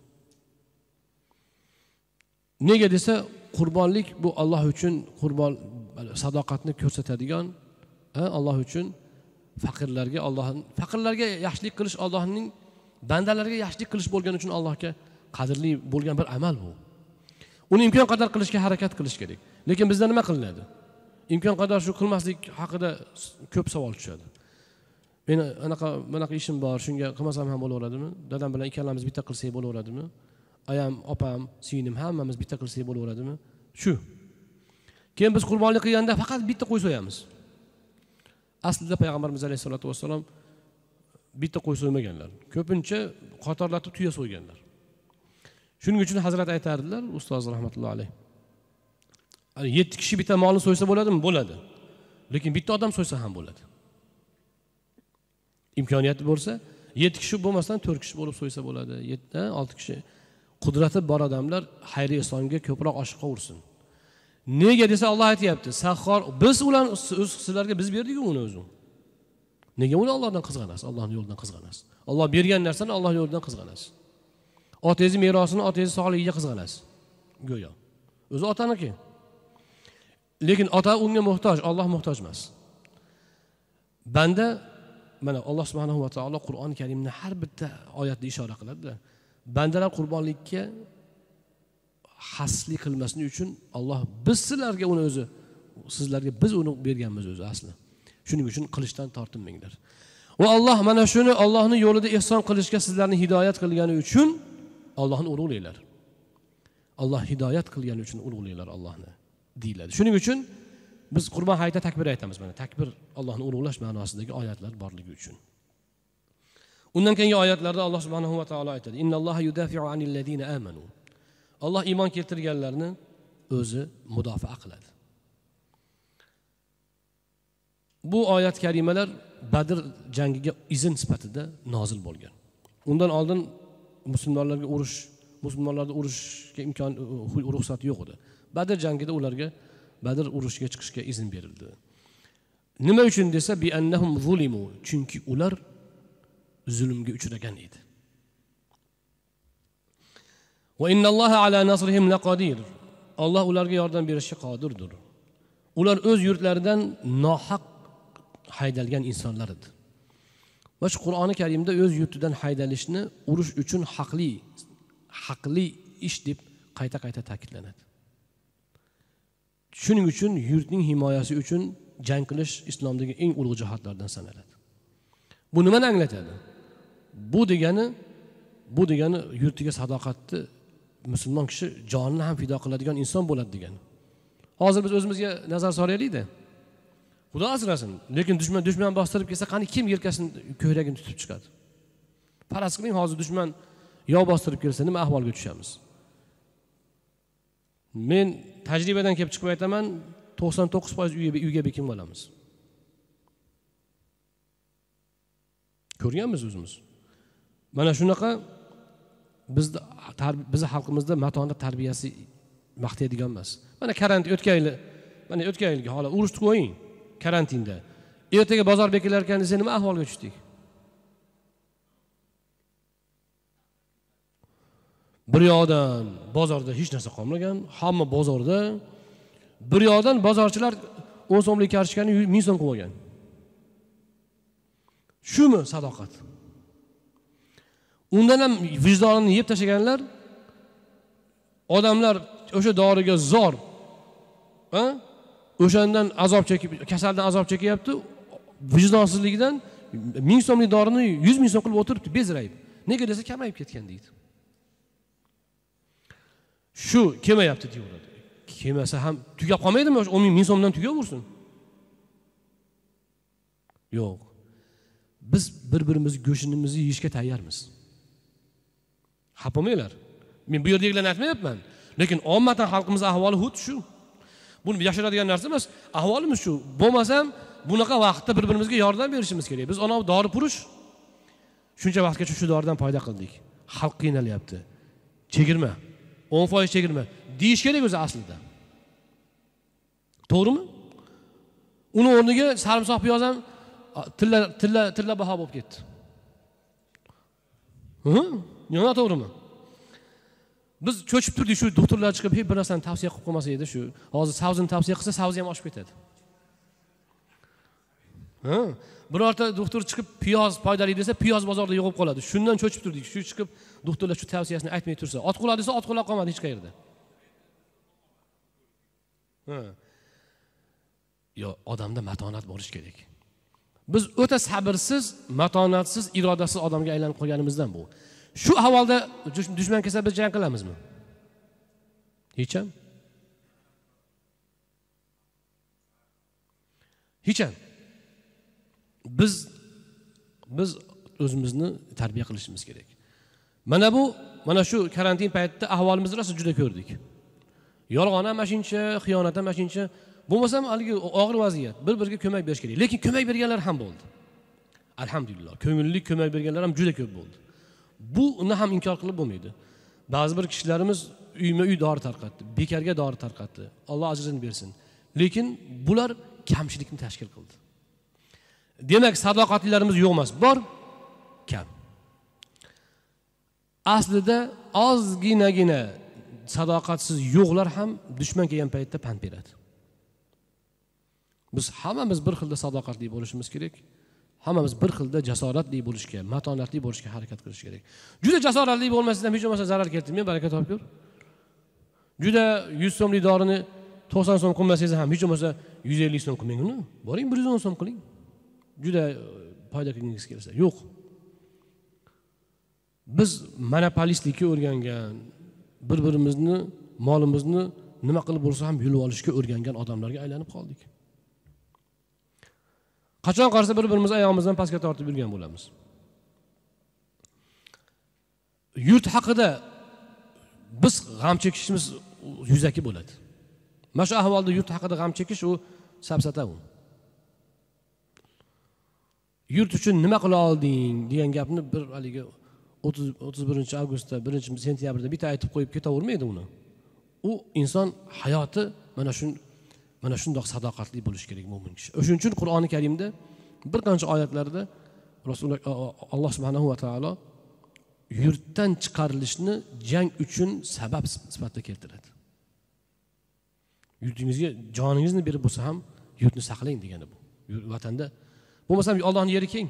Nega desa, qurbonlik bu Alloh uchun qurbon sadoqatni ko'rsatadigan, Alloh uchun faqirlarga Allohning faqirlarga yaxshilik qilish Allohning bandalarga yaxshilik qilish bo'lgani uchun Allohga qadrli bo'lgan bir amal bu. Uni imkon qadar qilishga harakat qilish kerak. Lekin bizda nima qilinadi? Imkon qadar shu qilmaslik haqida ko'p savol tushadi. Men anaqa bunaqa ishim bor, shunga qilmasam ham bo'laveradimi? Dadam bilan ikkalamiz bitta qilsak bo'laveradimi? Ayam, opam, singlim hammamiz bitta qilsak bo'laveradimi? Shu. Keyin biz qurbonlik qilganda faqat bitta qo'y so'yamiz. Aslida payg'ambarimiz alayhisolatu vassalom bitta qo'y so'ymaganlar. Ko'pincha qatorlatib tuya so'yganlar. Shuning uchun Hazrat aytardilar, ustoz rahmatullohi alayh. yetti kishi bitta molni so'ysa bo'ladimi? Bo'ladi. Lekin bitta odam so'ysa ham bo'ladi. Imkoniyati bo'lsa, yetti kishi bo'lmasdan to'rt kishi bo'lib so'ysa bo'ladi. yetti, olti kishi. Qudrati bor odamlar xayr ehsonga ko'proq oshiq qolursin. Nega desa Alloh aytayapti, Sahhor biz ular sizlarga biz berdik uni o'zi. Nega uni Allohdan qizg'anasiz? Allohning yo'lidan qizg'anasiz. Alloh bergan narsani Alloh yo'lidan qizg'anasiz. Otangiz merosini otangiz sog'ligiga qizg'anasiz. Go'yo. O'zi otaniki. Lekin ota unga muhtoj, Alloh muhtoj emas. Banda mana Alloh subhanahu va taolo Qur'oni Karimni har bitta oyatda ishora qiladi. Bandalar qurbonlikka xaslik qilmaslik uchun Alloh biz sizlarga uni o'zi sizlarga biz uni berganmiz o'zi asli. Shuning uchun qilishdan tortinmanglar. Va Alloh mana shuni Allohning yo'lida ihson qilishga sizlarni hidoyat qilgani uchun Allohni ulug'laylar. Alloh hidoyat qilgani uchun ulug'laylar Allohni deyiladi. Shuning uchun biz Qurbon hayitida takbir aytamiz. Mana takbir Allohni ulug'lash ma'nosidagi oyatlar borligi uchun. Undan keyingi oyatlarda Alloh subhanahu va taolo aytadi: "Innalloha yudafi'u anil ladina amanu." Alloh iymon keltirganlarni o'zi mudofaa qiladi. Bu oyat karimalar Badr jangiga izn sifatida nozil bo'lgan. Undan oldin musulmonlarga urush, musulmonlarga urushga imkon ruxsat yo'q edi. Badr jangida ularga Badr urushiga chiqishga izn berildi. Nima uchun desa, bi annahum zulimu, chunki ular zulmga uchragan edi. Va innalloha ala nasrihim laqadir. Alloh ularga yordam berishga qodirdir. Ular o'z yurtlaridan nohaq haydalgan insonlar edi. Va shu Qur'oni Karimda o'z yurtidan haydalishni urush uchun haqli, haqli ish deb qayta-qayta ta'kidlanadi. Shuning uchun yurtning himoyasi uchun jang qilish islomdagi eng ulug' jihatlardan sanaladi. Bu nimani anglatadi? Bu degani, bu degani yurtiga sadoqatni musulmon kishi jonini ham fido qiladigan inson bo'ladi degani. Hozir biz o'zimizga nazar solaylik-da. Xudo asrasin, lekin dushman dushman bostirib kelsa, qani kim yelkasini ko'yragini tutib chiqadi? Faraz qiling, hozir dushman yov bostirib kelsa, nima ahvolga tushamiz? Men tajribadan kelib chiqib aytaman, to'qson to'qqiz foiz uyga uyga bekin bo'lamiz. Ko'rganmiz o'zimiz. Mana shunaqa bizda bizi xalqimizda matonat tarbiyasi maqtaydigan emas. Mana karantin o'tgan yili, mana o'tgan yilgi holat urushni qo'ying karantinda. Ertaga bozor bekilar ekan desa, nima ahvolga tushdik? Bir yoqdan bozorda hech narsa qolmagan, hamma bozorda. Bir yoqdan bozorchilar o'n so'mlik kartochkani ming so'm qilib olgan. Shumi sadoqat? Undan ham vijdonini yeb tashlaganlar, odamlar o'sha doriga zor, ha? O'shandan azob chekib, kasaldan azob chekyapti, vijdonsizligidan ming so'mlik dorini yuz ming so'm qilib o'tiribdi, bezrayib. Nega desa, kamayib ketgan deydi. Shu kelmayapti deyiladi. Kelmasa ham tugab qolmaydimi? o'n ming so'mdan tugaversin. Yo'q. Biz bir-birimiz go'shinimizni yeyishga tayyormiz. Xapamanglar. Men bu yerdagilarni aytmayapman, lekin ommatan xalqimiz ahvoli xuddi shu. Buni yashiradigan narsa emas, ahvolimiz shu. Bo'lmasam, bunaqa vaqtda bir-birimizga yordam berishimiz kerak. Biz ana dori purish shuncha vaqtgacha shu doridan foyda qildik. Xalq qiynalyapti. Chegirma, o'n foiz chegirma deyish kerak o'zi aslida. To'g'rimi? Uni o'rniga sarimsoq piyoz ham tilla tilla tilla baho bo'lib ketdi. Hı? Yana to'g'rimi? Biz cho'chib turdik, shu doktorlar chiqib hech bir narsani tavsiya qilib qo'ymasa edi, shu hozir savzini tavsiya qilsa, savzi ham oshib ketadi. Ha? Birorta doktor chiqib piyoz foydali desa, piyoz bozorda yo'qib qoladi. Shundan cho'chib turdik. Shu chiqib doktorlar shu tavsiyasini aytmay tursa, ot qulaq desa, ot qulaq qolmadi hech qayerda. Ha. Yo, odamda matonat bo'lish kerak. Biz o'ta sabrsiz, matonatsiz, irodasiz odamga aylanib qolganimizdan bu. Shu ahvolda dushman kelsa biz jang qilamizmi? Hech ham. Hech ham. Biz biz o'zimizni tarbiya qilishimiz kerak. Mana bu, mana shu karantin paytida ahvolimizni rosa juda ko'rdik. Yolg'on ham mashincha, xiyonat ham mashincha, bo'lmasa ham haligi og'ir vaziyat. Bir-biriga ko'mak berish kerak. Lekin ko'mak berganlar ham bo'ldi. Alhamdulillah, ko'ngilli ko'mak berganlar ham juda ko'p bo'ldi. Buni ham inkor qilib bo'lmaydi. Ba'zi bir kishilarimiz uyma-uy dori tarqatdi, bekarga dori tarqatdi. Alloh ajrini bersin. Lekin bular kamchilikni tashkil qildi. Demak, sadoqatlilarimiz yo'q emas, bor, kam. Aslida ozginagina sadoqatsiz yo'qlar ham dushman kelgan paytda pand beradi. Biz hammamiz bir xilda sadoqatli bo'lishimiz kerak. hammamiz bir xilda jasoratli bo'lishga, matonatli bo'lishga harakat qilish kerak. Juda jasoratli bo'lmasdan hech bo'lmasa zarar keltirmay baraka topib yur. Juda yuz so'mlik dorini to'qson so'm qilmasangiz ham hech bo'lmasa yuz ellik so'm qilmang uni. Boring bir yuz o'n so'm qiling. Juda foyda qilgingiz kelsa. Yo'q. Biz monopolistlikka o'rgangan, bir-birimizni, molimizni nima qilib bo'lsa ham yulib olishga o'rgangan odamlarga aylanib qoldik. Qachon qarasa bir-birimiz oyog'imizdan pastga tortib yurgan bo'lamiz. Yurt haqida biz g'am chekishimiz yuzaki bo'ladi. Mana shu ahvolda yurt haqida g'am chekish u safsata u. Yurt uchun nima qila olding degan gapni bir haligi o'ttiz birinchi avgustda, birinchi sentyabrda bitta aytib qo'yib ketavermaydi uni. U inson hayoti mana shu mana shundoq sadoqatli bo'lish kerak mo'min kishi. O'shuning uchun Qur'oni Karimda bir qancha oyatlarda Rasululloh Alloh subhanahu va taolo yurtdan chiqarilishni jang uchun sabab sifatida keltiradi. Yurtingizga joningizni berib bo'lsa ham yurtni saqlang degani bu. Vatanda bo'lmasa ham Allohning yeri keng.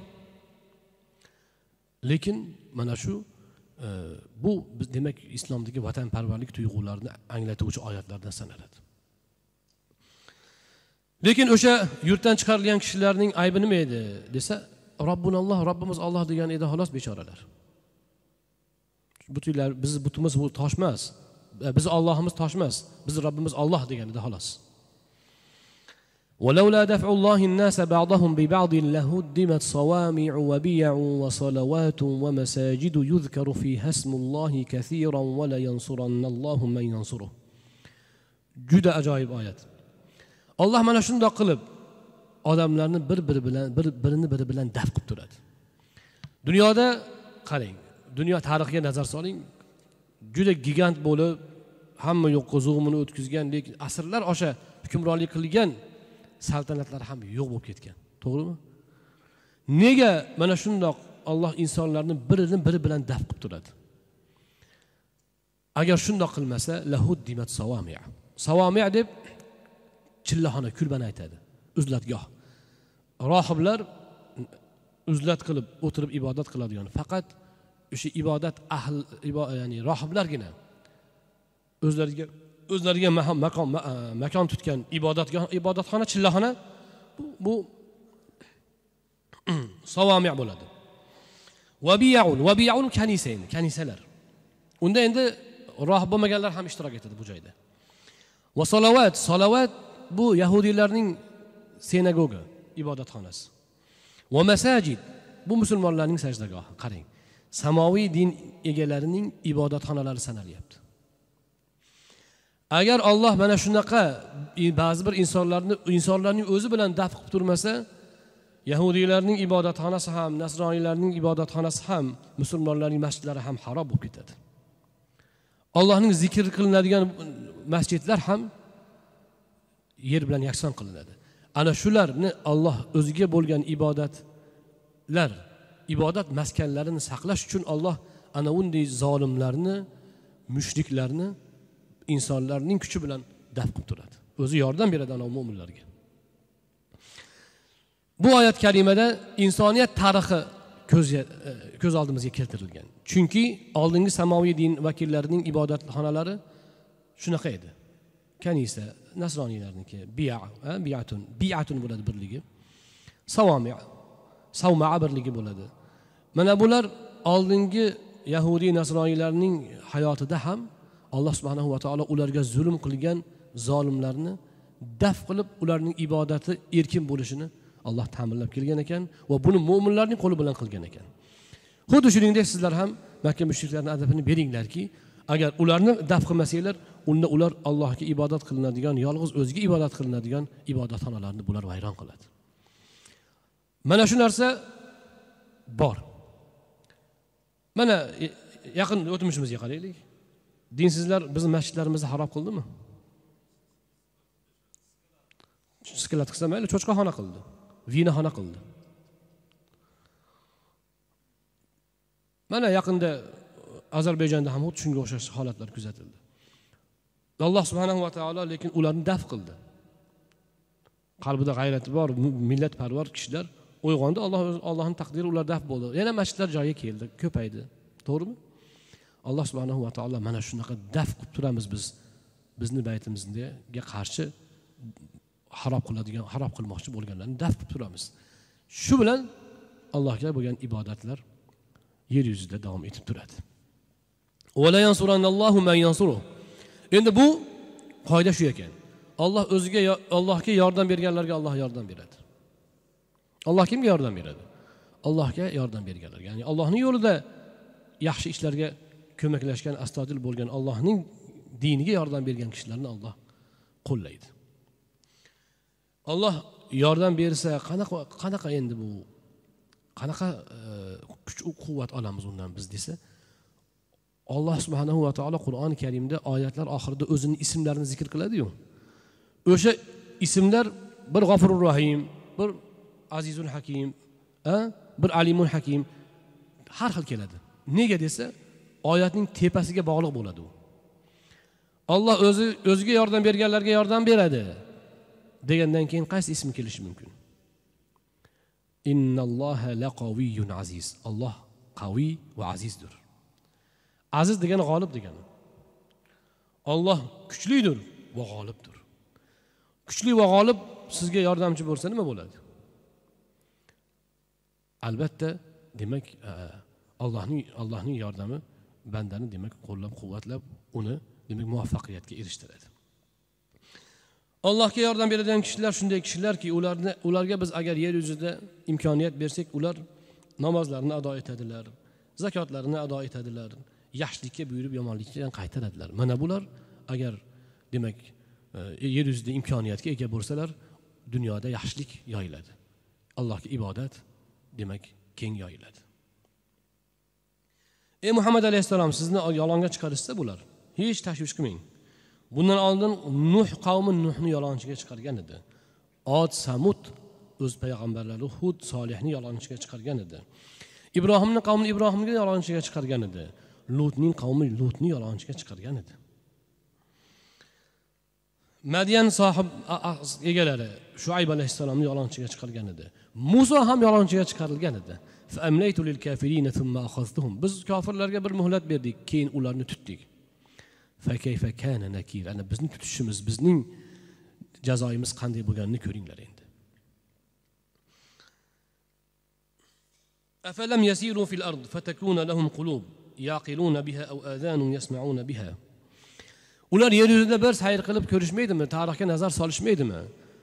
Lekin mana shu e, bu biz demak islomdagi vatanparvarlik tuyg'ularini anglatuvchi oyatlardan sanaladi. Lekin o'sha yurtdan chiqarilgan kishilarning aybi nima edi desa, Robbunalloh, Robbimiz Alloh degan edi, xolos bechoralar. Butlar biz butimiz bu tosh emas. Biz Allohimiz tosh emas. Biz Robbimiz Alloh degan edi, xolos. ولولا دفع الله الناس بعضهم ببعض لهدمت صوامع وبيع وصلوات ومساجد يذكر فيها اسم الله كثيرا ولا ينصرن الله من ينصره. Juda ajoyib oyat. Alloh mana shunday qilib odamlarni bir-biri bilan bir-birini biri bilan daf qilib turadi. Dunyoda qarang, dunyo tarixiga nazar soling, juda gigant bo'lib, hamma yo'qqa zo'mini o'tkazgan, lekin asrlar osha hukmronlik qilgan saltanatlar ham yo'q bo'lib ketgan. To'g'rimi? Nega mana shundoq Alloh insonlarni birini biri bilan daf qilib turadi? Agar shundoq qilmasa, lahuddimat sawami'. Sawami' deb chillahona, kulbani aytadi. Uzlatgoh. Rohiblar uzlat qilib o'tirib ibodat qiladigan, faqat o'sha ibodat ahli, ya'ni rohiblargina o'zlariga o'zlariga makon makon tutgan ibodatgoh, ibodatxona, chillahona bu, bu savami' bo'ladi. Wabi'un, wabi'un kanisayn, kanisalar. Unda endi rohib bo'lmaganlar ham ishtirok etadi bu joyda. Va salovat, salovat bu yahudiylarning sinagoga, ibodatxonasi. Va masajid, bu musulmonlarning sajdagohi. Qarang, samoviy din egalarining ibodatxonalari sanalyapti. Agar Alloh mana shunaqa ba'zi bir insonlarni insonlarning o'zi bilan daf qilib turmasa, yahudiylarning ibodatxonasi ham, nasroniylarning ibodatxonasi ham, musulmonlarning masjidlari ham xarob bo'lib ketadi. Allohning zikr qilinadigan masjidlar ham yer bilan yakson qilinadi. Ana shularni Alloh o'ziga bo'lgan ibodatlar, ibodat maskanlarini saqlash uchun Alloh ana unday zolimlarni, mushriklarni insonlarning kuchi bilan daf qilib turadi. O'zi yordam beradi ana mu'minlarga. Bu oyat karimada insoniyat tarixi ko'z ko'z oldimizga keltirilgan. Chunki oldingi samoviy din vakillarining ibodatxonalari shunaqa edi. Kanisa, nasroniylarniki, bi'a, bi'atun, bi'atun bo'ladi birligi. Savami', savma'a birligi bo'ladi. Mana bular oldingi yahudi nasroniylarning hayotida ham Alloh subhanahu va taolo ularga zulm qilgan zolimlarni daf qilib, ularning ibodati erkin bo'lishini Alloh ta'minlab kelgan ekan va buni mu'minlarning qo'li bilan qilgan ekan. Xuddi shuningdek sizlar ham Makka mushriklarning adabini beringlarki, agar ularni daf qilmasanglar, unda ular Allohga ibodat qilinadigan, yolg'iz o'ziga ibodat qilinadigan ibodatxonalarni bular vayron qiladi. Mana shu narsa bor. Mana yaqin o'tmishimizga qaraylik. Dinsizlar bizning masjidlarimizni xarob qildimi? Skilat qilsa mayli, cho'chqaxona qildi, vinaxona qildi. Mana yaqinda Ozarbayjonda ham xuddi shunga o'xshash holatlar kuzatildi. Alloh subhanahu va taolo lekin ularni daf qildi. Qalbida g'ayrati bor, millatparvar kishilar uyg'ondi, Alloh Allohning taqdiri ular daf bo'ldi. Yana masjidlar joyiga keldi, ko'paydi. To'g'rimi? Alloh subhanahu va taolo mana shunaqa daf qilib turamiz biz. Bizni baytimizga qarshi harob qiladigan, harob qilmoqchi bo'lganlarni daf qilib turamiz. Shu bilan Allohga bo'lgan ibodatlar yer yuzida davom etib turadi. Va la yansuranallohu man yansuruh. Endi bu qoida shu ekan. Alloh o'ziga Allohga yordam berganlarga Alloh yordam beradi. Alloh kimga yordam beradi? Allohga yordam berganlarga. Ya'ni Allohning yo'lida yaxshi ishlarga ko'maklashgan, astodil bo'lgan, Allohning diniga yordam bergan kishilarni Alloh qo'llaydi. Alloh yordam bersa, qanaqa qanaqa endi bu qanaqa kuch va quvvat olamiz undan biz desa, Alloh subhanahu va taolo Qur'oni Karimda oyatlar oxirida o'zining ismlarini zikr qiladi-yu. O'sha ismlar bir G'afurur Rahim, bir Azizul Hakim, a, bir Alimul Hakim har xil keladi. Nega desa, oyatning tepasiga bog'liq bo'ladi u. Alloh o'zi o'ziga yordam berganlarga yordam beradi degandan keyin qaysi ism kelishi mumkin? Innalloha laqaviyyun aziz. Alloh qaviy va azizdir. Aziz degani g'olib degani. Alloh kuchlidir va g'olibdir. Kuchli va g'olib sizga yordamchi bo'lsa nima bo'ladi? Albatta, demak, Allohning Allohning yordami bandani demak qo'llab-quvvatlab uni demak muvaffaqiyatga erishtiradi. Allohga yordam beradigan kishilar shunday kishilarki, ularni ularga biz agar yer yuzida imkoniyat bersak, ular namozlarini ado etadilar, zakotlarini ado etadilar, yaxshilikka buyurib yomonlikdan qaytaradilar. Mana bular agar demak yer yuzida imkoniyatga ega bo'lsalar, dunyoda yaxshilik yoyiladi. Allohga ibodat demak keng yoyiladi. Ey Muhammad alayhisalom, sizni yolg'onga chiqarishsa bular, hech tashvish qilmang. Bundan oldin Nuh qavmi Nuhni yolg'onchiga chiqargan edi. Od, Samud o'z payg'ambarlari Hud, Solihni yolg'onchiga chiqargan edi. Ibrohimning qavmini Ibrohimga yolg'onchiga chiqargan edi. Lutning qavmi Lutni yolg'onchiga chiqargan edi. Madyan sohib egalari Shuayb alayhisalomni yolg'onchiga chiqargan edi. Musa ham yolg'onchiga chiqarilgan edi. Fa amlaytu lil kafirin thumma akhadhtuhum. Biz kofirlarga bir muhlat berdik, keyin ularni tutdik. Fa kayfa kana nakir. Ana bizning tutishimiz, bizning jazoimiz qanday bo'lganini ko'ringlar endi. Afalam yasiru fil ard fatakuna lahum qulub yaqiluna biha aw adhanun yasma'una biha. Ular yer yuzida bir sayr qilib ko'rishmaydimi? Tarixga nazar solishmaydimi?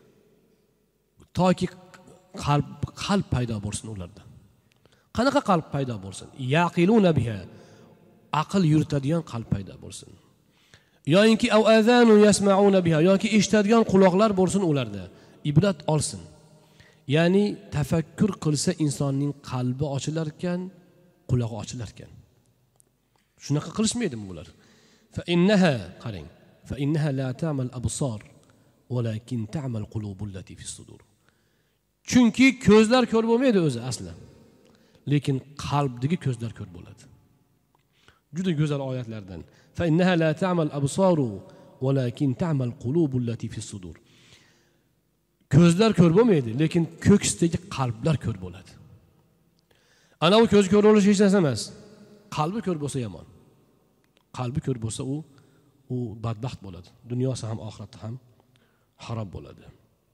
Toki qalb qalb paydo bo'lsin ularda. Qanaqa qalb paydo bo'lsin? Yaqiluna biha. Aql yuritadigan qalb paydo bo'lsin. Yo'inki aw adhanun yasma'una biha, yoki eshitadigan quloqlar bo'lsin ularda. Ibrat olsin. Ya'ni tafakkur qilsa insonning qalbi ochilar ekan, qulog'i ochilar ekan. Shunaqa qilishmaydimi bular? Fa innaha qarang. Fa innaha la ta'mal absar, walakin ta'mal qulubul lati fis sudur. Chunki ko'zlar ko'r bo'lmaydi o'zi aslan. Lekin qalbdagi ko'zlar ko'r bo'ladi. Juda go'zal oyatlardan. Fa innaha la ta'mal absaru, walakin ta'mal qulubul lati fis sudur. Ko'zlar ko'r bo'lmaydi, lekin ko'ksdagi qalblar ko'r bo'ladi. Ana u ko'z ko'r bo'lish hech narsa emas. Qalbi ko'r bo'lsa yomon. Qalbi ko'r bo'lsa u u badbaxt bo'ladi. Dunyosi ham oxiratda ham harob bo'ladi.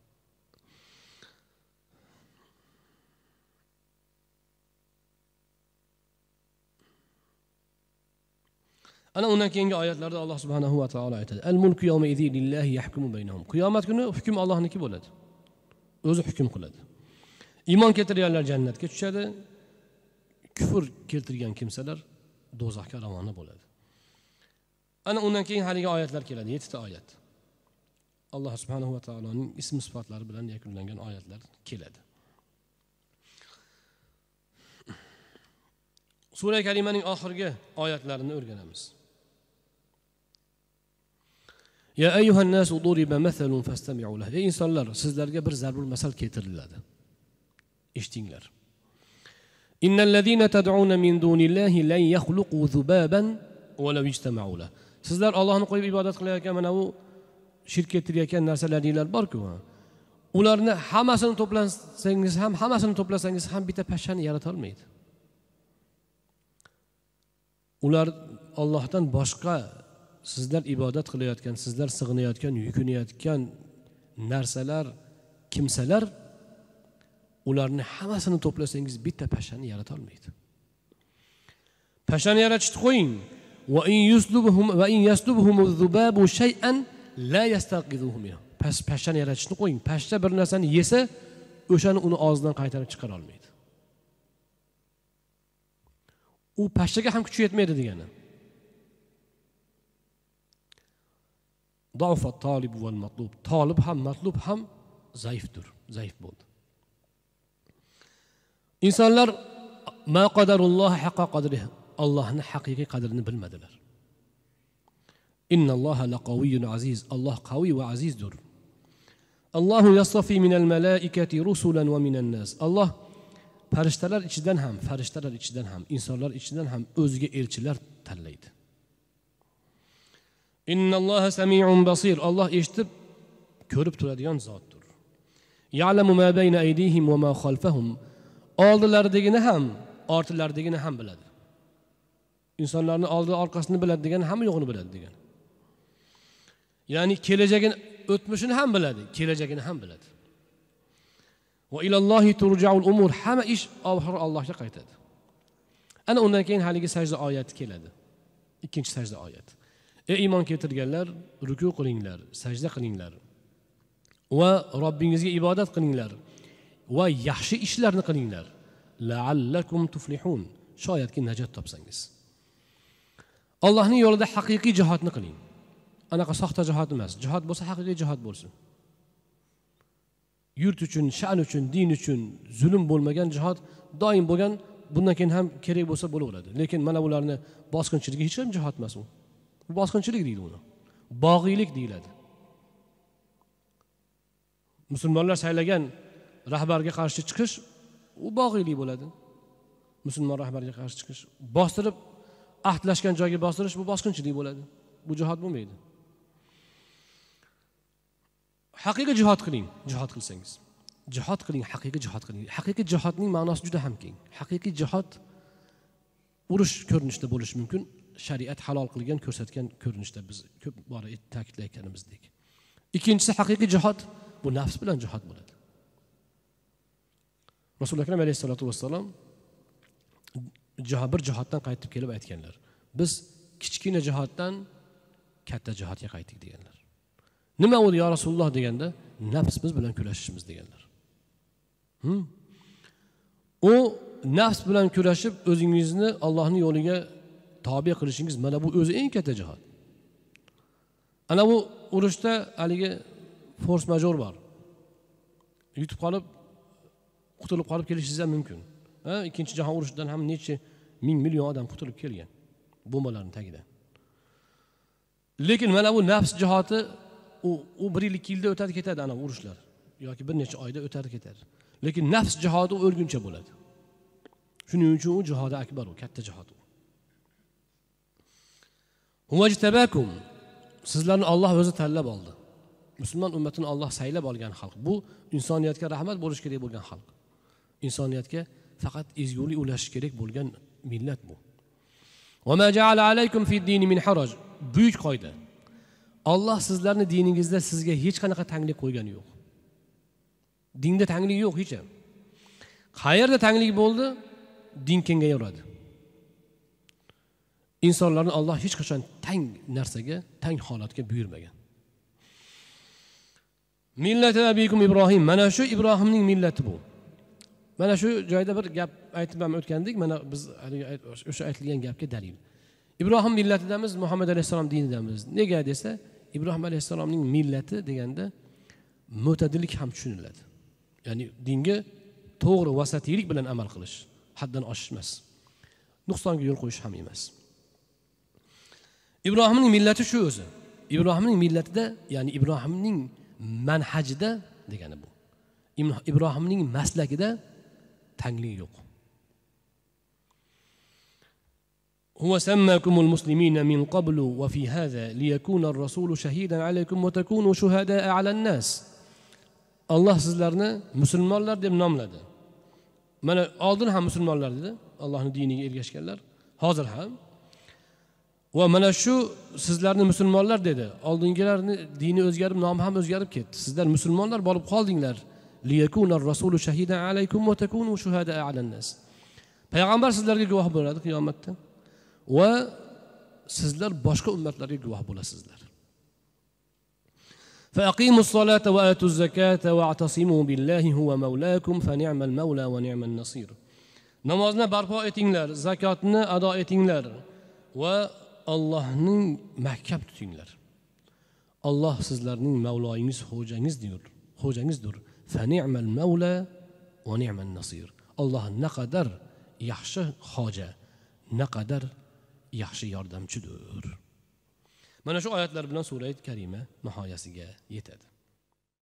Ana undan keyingi oyatlarda Alloh subhanahu va taolo aytadi: "Al-mulku yawma idzi lillahi yahkumu baynahum." Qiyomat kuni hukm Allohniki bo'ladi. O'zi hukm qiladi. Iymon keltirganlar jannatga tushadi. Kufr keltirgan kimsalar do'zaxga ravona bo'ladi. Ana undan keyin haligi oyatlar keladi, yettita oyat. Alloh subhanahu va taoloning ism sifatlari bilan yakunlangan oyatlar keladi. Sura karimaning oxirgi oyatlarini o'rganamiz. Ya ayyuhan nas duriba mathalun fastami'u lahu. Ey insonlar, sizlarga bir zarbul masal keltiriladi. Eshitinglar. Innal ladina tad'una min dunillahi lan yakhluqu dhubaban wa law ijtama'u lahu. Sizlar Allohni qo'yib ibodat qilayotgan mana bu shirk keltirayotgan narsalaringlar bor-ku. ularni hammasini to'plasangiz ham, hammasini to'plasangiz ham bitta pashshani yarata olmaydi. Ular Allohdan boshqa sizlar ibodat qilayotgan, sizlar sig'inayotgan, yukinayotgan narsalar, kimsalar ularni hammasini to'plasangiz bitta pashshani yarata olmaydi. Pashshani yaratishni qo'ying. Va in yuslubuhum va in yaslubhum az-zubabu shay'an la yastaqizuhu minhu. Pashshani yaratishni qo'ying. Pashsha bir narsani yesa, o'shani uni og'zidan qaytarib chiqara olmaydi. U pashshaga ham kuchi yetmaydi degani. Da'fa talib val matlub. Talib ham, matlub ham zaifdir, zaif bo'ldi. İnsanlar ma qadarulloh haqqa qadrihi. Allohning haqiqiy qadrini bilmadilar. Innalloha laqaviyyun aziz. Alloh qaviy va azizdir. Allohu yastafi minal malaikati rusulan va minan nas. Alloh farishtalar ichidan ham, farishtalar ichidan ham, insonlar ichidan ham o'ziga elchilar tanlaydi. Innalloha sami'un basir. Alloh eshitib, ko'rib turadigan zotdir. Ya'lamu ma bayna aydihim va ma khalfahum. Oldilaridagini ham, ortilaridagini ham biladi. İnsanlarning oldi orqasini biladi degan, hamma yo'g'ini biladi degan. Ya'ni kelajagini, o'tmishini ham biladi, kelajagini ham biladi. Va ilallohi turja'ul umur. Hamma ish oxiri Allohga qaytadi. Ana undan keyin haligi sajda oyati keladi. Ikkinchi sajda oyat. Ey iymon keltirganlar, ruku qilinglar, sajda qilinglar. Va Robbingizga ibodat qilinglar. Va yaxshi ishlarni qilinglar. La'allakum tuflihun. Shoyatki najot topsangiz. Allohning yo'lida haqiqiy jihodni qiling. Anaqa soxta jihod emas. Jihod bo'lsa haqiqiy jihod bo'lsin. Yurt uchun, sha'an uchun, din uchun zulm bo'lmagan jihod doim bo'lgan, bundan keyin ham kerak bo'lsa bo'laveradi. Lekin mana ularni bosqinchiligi hech ham jihod emas u. Bu bosqinchilik deydi uni. Bog'iylik deyiladi. Musulmonlar saylagan rahbarga qarshi chiqish u bog'iylik bo'ladi. Musulmon rahbarga qarshi chiqish, bostirib ahdlashgan joyga bostirish bu bosqinchilik bo'ladi. Bu jihod bo'lmaydi. Haqiqiy jihod qiling, jihod qilsangiz. Jihod qiling, haqiqiy jihod qiling. Haqiqiy jihodning ma'nosi juda ham keng. Haqiqiy jihod urush ko'rinishida bo'lishi mumkin. Shariat halol qilgan, ko'rsatgan ko'rinishda biz ko'p bora ta'kidlayotganimizdek. Ikkinchisi haqiqiy jihod bu nafs bilan jihod bo'ladi. Rasululloh akram alayhisolatu vassalom bir jihoddan qaytib kelib aytganlar. Biz kichkina jihoddan katta jihodga qaytdik deganlar. Nima u ya Rasululloh deganda, nafs biz bilan kurashishimiz deganlar. Hmm. O nafs bilan kurashib o'zingizni Allohning yo'liga tobe qilishingiz mana bu o'zi eng katta jihod. Ana bu urushda haligi force major bor. Yutib qolib, qutulib qolib kelishingiz ham mumkin. Ha, ikkinchi jahon urushidan ham necha ming million odam qutulib kelgan bombalarning tagida. Lekin mana bu nafs jihoti u u bir yil ikki yilda o'tadi ketadi ana urushlar yoki bir necha oyda o'tadi ketadi. Lekin nafs jihodi o'lguncha bo'ladi. Shuning uchun u jihodi akbar, u katta jihod. Huvajtabakum. Sizlarni Alloh o'zi tanlab oldi. Musulmon ummatini Alloh saylab olgan xalq. Bu insoniyatga rahmat bo'lish kerak bo'lgan xalq. İnsaniyatga faqat ezgulik ulashish kerak bo'lgan millat bu. Va ma ja'ala alaykum fid-din min haraj. Buyuk qoida. Alloh sizlarni diningizda sizga hech qanaqa tanglik qo'ygani yo'q. Dinda tanglik yo'q hech ham. Qayerda tanglik bo'ldi, din kengayoradi. İnsanlarni Alloh hech qachon tang narsaga, tang holatga buyurmagan. Millati abikum Ibrohim. Mana shu Ibrohimning millati bu. Mana shu joyda bir gap aytib ham o'tgandik. Mana biz o'sha aytilgan gapga dalil. Ibrohim millatidamiz, Muhammad alayhisalom dinidamiz. Nega desa, Ibrohim alayhisalomning millati deganda mo'tadillik ham tushuniladi. Ya'ni dinga to'g'ri vasatiylik bilan amal qilish, haddan oshish emas. Nuqsonga yo'l qo'yish ham emas. Ibrohimning millati shu o'zi. Ibrohimning millatida, ya'ni Ibrohimning manhajida degani bu. Ibrohimning maslagida tanglik yo'q. هو سماكم المسلمين من قبل وفي هذا ليكون الرسول شهيدا عليكم وتكونوا شهداء على الناس. Allah sizlarni musulmonlar deb nomladi. Mana oldin ham musulmonlar dedi, Allohning diniga ergashganlar, hozir ham. Va mana shu sizlarni musulmonlar dedi. Oldingilarni dini o'zgarib, nomi ham o'zgarib ketdi. Sizlar musulmonlar bo'lib qoldinglar. Liyakunar rasulu shahidan alaykum va takunu shuhada a'lan-nas. Payg'ambar sizlarga guvoh bo'ladi qiyomatda va sizlar boshqa ummatlarga guvoh bo'lasizlar. فأقيموا الصلاة وآتوا الزكاة واعتصموا بالله هو مولاكم فنعم المولى ونعم النصير. Namozni barpo etinglar, zakotni ado etinglar va Allohning mahkam tutinglar. Alloh sizlarning Mavloyingiz, xo'jangizdir, xo'jangizdir. Fani'mal mavla va ni'man nasir. Alloh naqadar yaxshi xoja, naqadar yaxshi yordamchidir. Mana shu oyatlar bilan sura Karima nihoyasiga yetadi.